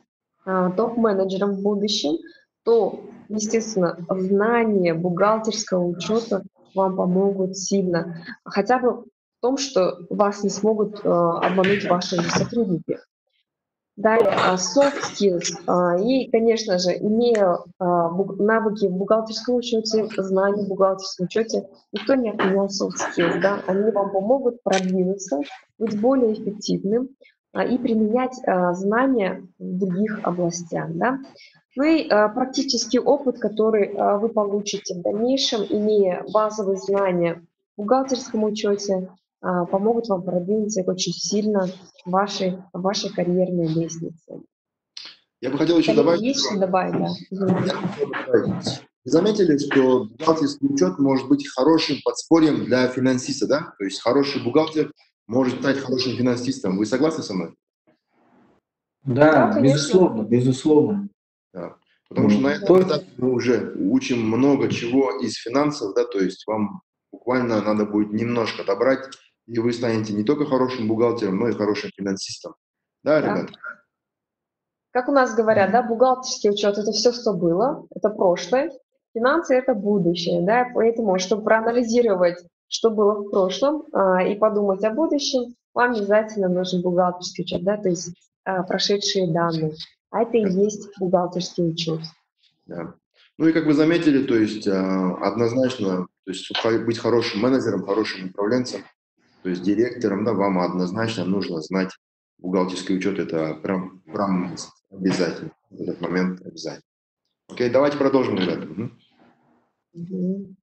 топ-менеджером в будущем, то, естественно, знания бухгалтерского учета вам помогут сильно. Хотя бы в том, что вас не смогут обмануть ваши же сотрудники. Далее, soft skills. И, конечно же, имея навыки в бухгалтерском учете, знания в бухгалтерском учете, никто не отменял soft skills. Да? Они вам помогут продвинуться, быть более эффективным и применять знания в других областях. Да? Ну и практический опыт, который вы получите в дальнейшем, имея базовые знания в бухгалтерском учете, помогут вам продвинуться очень сильно в вашей карьерной лестнице. Я бы хотел еще Коллеги, добавить. есть что добавить? Да. Извините. Вы заметили, что бухгалтерский учет может быть хорошим подспорьем для финансиста, да? То есть хороший бухгалтер может стать хорошим финансистом. Вы согласны со мной? Да, конечно. безусловно, безусловно. Да. Потому что на этом этапе мы уже учим много чего из финансов, да, то есть вам буквально надо будет немножко добрать, и вы станете не только хорошим бухгалтером, но и хорошим финансистом. Да, Да. ребят? Как у нас говорят, да, бухгалтерский учет – это все, что было, это прошлое, финансы – это будущее, да, поэтому, чтобы проанализировать, что было в прошлом, и подумать о будущем, вам обязательно нужен бухгалтерский учет, да, то есть прошедшие данные. А это и есть бухгалтерский учет. Да. Ну и как вы заметили, то есть однозначно, то есть быть хорошим менеджером, хорошим управленцем, то есть директором, да, вам однозначно нужно знать бухгалтерский учет, это прям обязательно, в этот момент обязательно. Окей, давайте продолжим, ребята. Мгм.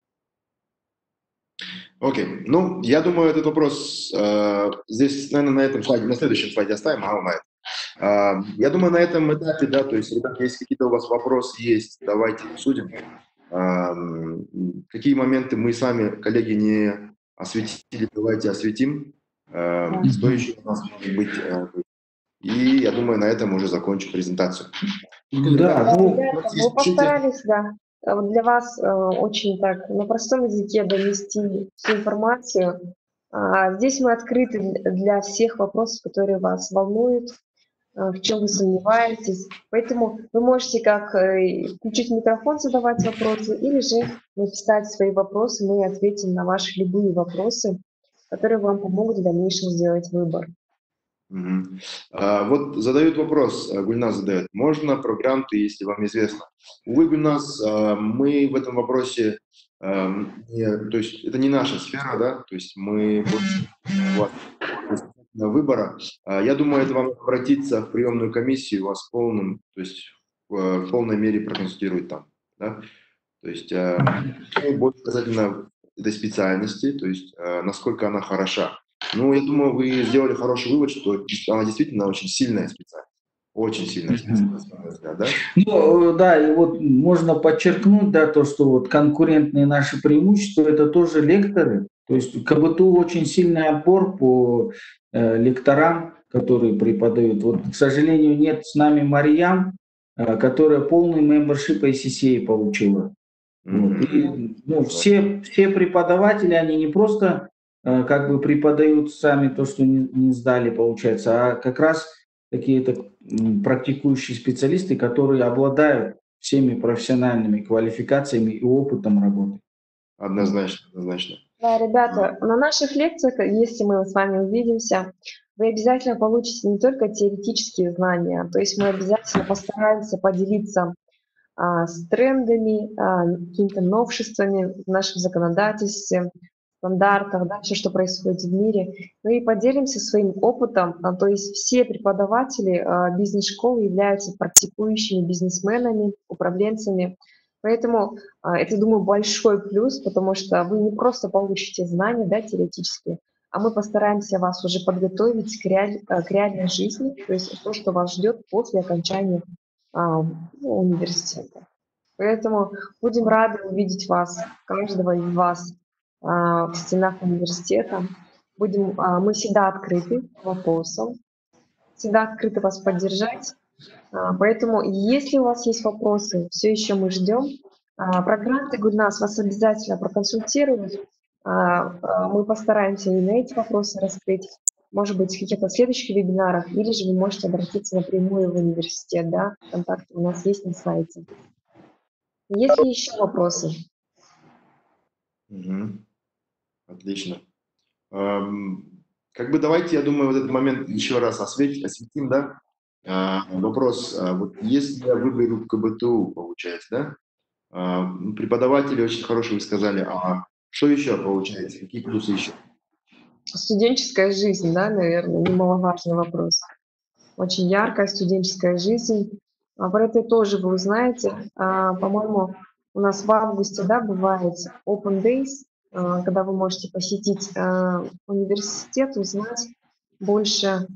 Окей, ну, я думаю, этот вопрос здесь, наверное, на этом слайде, на следующем слайде оставим, на этом. Я думаю, на этом этапе, да, то есть, ребята, если какие-то у вас вопросы есть, давайте обсудим. Какие моменты мы сами, коллеги, не осветили, давайте осветим. Что еще у нас может быть? И я думаю, на этом уже закончим презентацию. Да, ну, Ребята, мы постарались, да, вот для вас очень так на простом языке донести всю информацию. Здесь мы открыты для всех вопросов, которые вас волнуют, в чем вы сомневаетесь. Поэтому вы можете как включить микрофон, задавать вопросы, или же написать свои вопросы, мы ответим на ваши любые вопросы, которые вам помогут в дальнейшем сделать выбор. Мгм. Вот задают вопрос, Гульназ задает, можно про гранты, если вам известно? Увы, Гульназ, мы в этом вопросе, то есть это не наша сфера, да, то есть мы выбора. Я думаю, это вам обратиться в приемную комиссию, вас полным, то есть в полной мере проконсультировать там, да? То есть больше касательно этой специальности, то есть насколько она хороша. Ну, я думаю, вы сделали хороший вывод, что она действительно очень сильная специальность. Очень сильная специальность, на мой взгляд, да? Ну, да, и вот можно подчеркнуть, да, то, что вот конкурентные наши преимущества – это тоже лекторы. То есть КБТУ очень сильный отбор по лекторам, которые преподают. Вот, к сожалению, нет с нами Марьям, которая полный мембершип ACCA получила. Вот. И, ну, все преподаватели, они не просто как бы преподают сами то, что не сдали, получается, а как раз какие-то практикующие специалисты, которые обладают всеми профессиональными квалификациями и опытом работы. Однозначно, однозначно. Да, ребята, на наших лекциях, если мы с вами увидимся, вы обязательно получите не только теоретические знания, то есть мы обязательно постараемся поделиться с трендами, какими-то новшествами в нашем законодательстве, стандартах, да, все, что происходит в мире. Ну и поделимся своим опытом. То есть все преподаватели бизнес-школы являются практикующими бизнесменами, управленцами. Поэтому это, думаю, большой плюс, потому что вы не просто получите знания, да, теоретические, а мы постараемся вас уже подготовить к реальной жизни, то есть то, что вас ждет после окончания университета. Поэтому будем рады увидеть вас, каждого из вас в стенах университета. Мы всегда открыты к вопросам, всегда открыты вас поддержать. Поэтому, если у вас есть вопросы, все еще мы ждем. Про гранты Гульназ вас обязательно проконсультируют. Мы постараемся и на эти вопросы раскрыть. может быть, в каких-то следующих вебинарах, или же вы можете обратиться напрямую в университет, да, контакты у нас есть на сайте. Есть ли еще вопросы? Мгм. Отлично. Как бы давайте, я думаю, вот этот момент еще раз осветим, да? Вопрос, вот если я выберу КБТУ, получается, да? Преподаватели очень хорошие, вы сказали, а что еще получается? Какие плюсы еще? Студенческая жизнь, да, наверное, немаловажный вопрос. Очень яркая студенческая жизнь. Про это тоже вы узнаете. По-моему, у нас в августе, да, бывает Open Days, когда вы можете посетить университет, узнать больше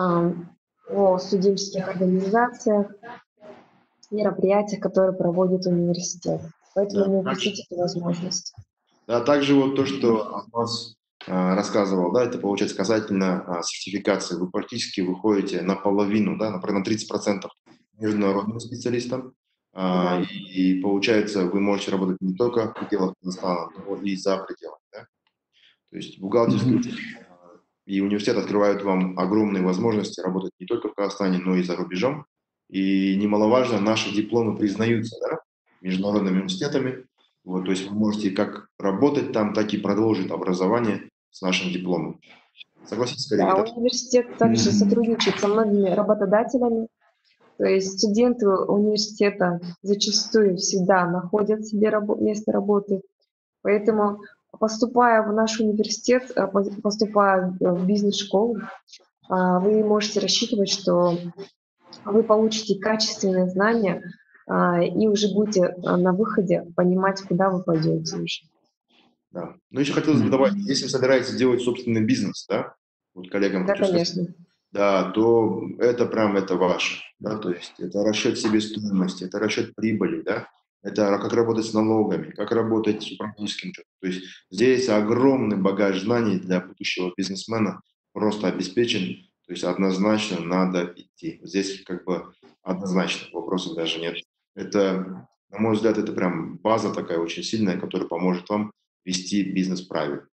о студенческих организациях, мероприятиях, которые проводит университет. Поэтому Да, не упустите эту возможность. да, также вот то, что Алмаз рассказывал, да, это получается касательно сертификации. Вы практически выходите наполовину, да, например, на 30% международным специалистом. Да. И получается, вы можете работать не только в пределах Казахстана, но и за пределами. Да? То есть бухгалтерский и университет открывают вам огромные возможности работать не только в Казахстане, но и за рубежом. И немаловажно, наши дипломы признаются, да, международными университетами. Вот, то есть вы можете как работать там, так и продолжить образование с нашим дипломом. Согласитесь, коллеги, Да, да? университет также сотрудничает со многими работодателями. То есть студенты университета зачастую всегда находят себе место работы. Поэтому, поступая в наш университет, поступая в бизнес-школу, вы можете рассчитывать, что вы получите качественные знания и уже будете на выходе понимать, куда вы пойдете уже. Да. Ну, еще хотелось бы добавить, если вы собираетесь делать собственный бизнес, да, вот коллегам Да, хочу сказать, конечно. да, то это прям это ваше, да, то есть это расчет себестоимости, это расчет прибыли, да, это как работать с налогами, как работать с управленческим учетом. То есть здесь огромный багаж знаний для будущего бизнесмена просто обеспечен, то есть однозначно надо идти. Здесь как бы однозначно, вопросов даже нет. Это, на мой взгляд, это прям база такая очень сильная, которая поможет вам вести бизнес правильно.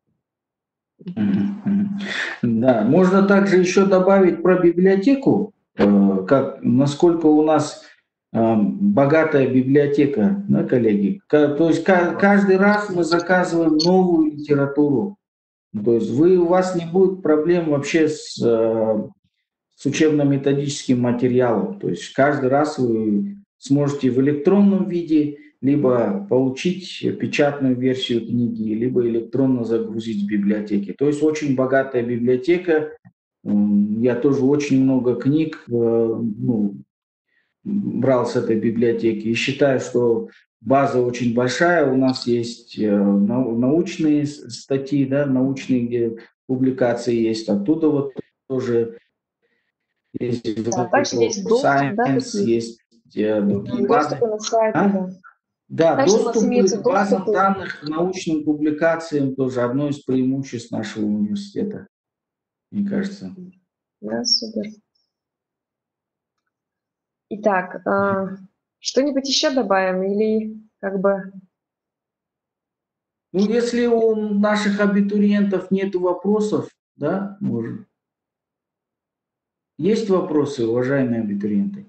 Да, можно также еще добавить про библиотеку, насколько у нас богатая библиотека, да, коллеги. То есть каждый раз мы заказываем новую литературу. То есть у вас не будет проблем вообще с учебно-методическим материалом. То есть каждый раз вы сможете в электронном виде либо получить печатную версию книги, либо электронно загрузить в библиотеке. То есть очень богатая библиотека. Я тоже очень много книг брал с этой библиотеки и считаю, что база очень большая. У нас есть научные статьи, да, научные где публикации есть. Оттуда вот тоже есть Да, также есть доступ, да, Science, такие есть другие базы. доступы на сайты, А? да. Да, Также у нас доступы имеются к базам доступы. данных, к научным публикациям тоже одно из преимуществ нашего университета, мне кажется. Да, супер. Итак, что-нибудь еще добавим или как бы... Ну, если у наших абитуриентов нет вопросов, да, может. Есть вопросы, уважаемые абитуриенты?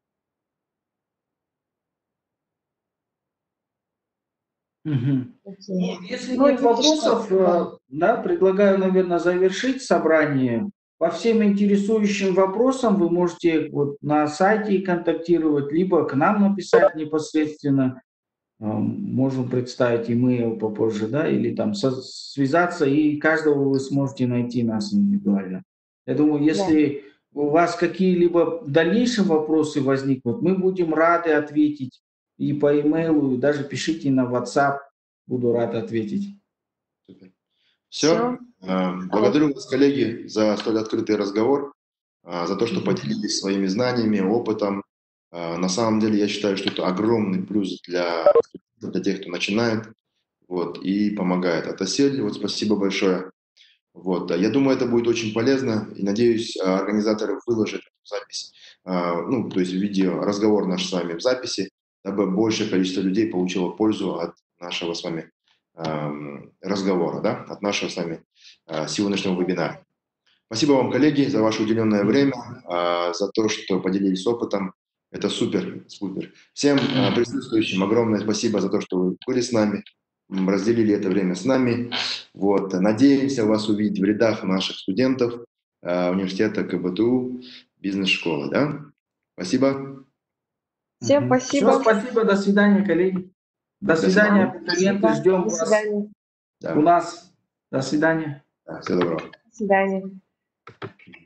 Мгм. Окей. Если Ну, нет видите, что... вопросов, да, предлагаю, наверное, завершить собрание. По всем интересующим вопросам вы можете вот на сайте контактировать, либо к нам написать непосредственно. Можем представить имейл попозже, да, или там связаться, и каждого вы сможете найти нас индивидуально. Я думаю, Да. если у вас какие-либо дальнейшие вопросы возникнут, мы будем рады ответить и по имейлу, и даже пишите на WhatsApp, буду рад ответить. Все. Все. Благодарю вас, коллеги, за столь открытый разговор, за то, что поделились своими знаниями, опытом. На самом деле, я считаю, что это огромный плюс для тех, кто начинает, вот, и помогает. Атасель, вот, спасибо большое. Вот, я думаю, это будет очень полезно, и надеюсь, организаторы выложат эту запись, ну, то есть видео, разговор наш с вами в записи, дабы большее количество людей получило пользу от нашего с вами разговора, да, от нашего с вами сегодняшнего вебинара. Спасибо вам, коллеги, за ваше уделенное время, за то, что поделились опытом. Это супер, супер. Всем присутствующим огромное спасибо за то, что вы были с нами, разделили это время с нами. Вот. Надеемся вас увидеть в рядах наших студентов университета КБТУ, бизнес-школы. Да? Спасибо. Всем спасибо. Все, спасибо, до свидания, коллеги. До свидания, абитуриенты, Спасибо. ждем До вас свидания. Да. у нас. До свидания. Всего доброго. До свидания.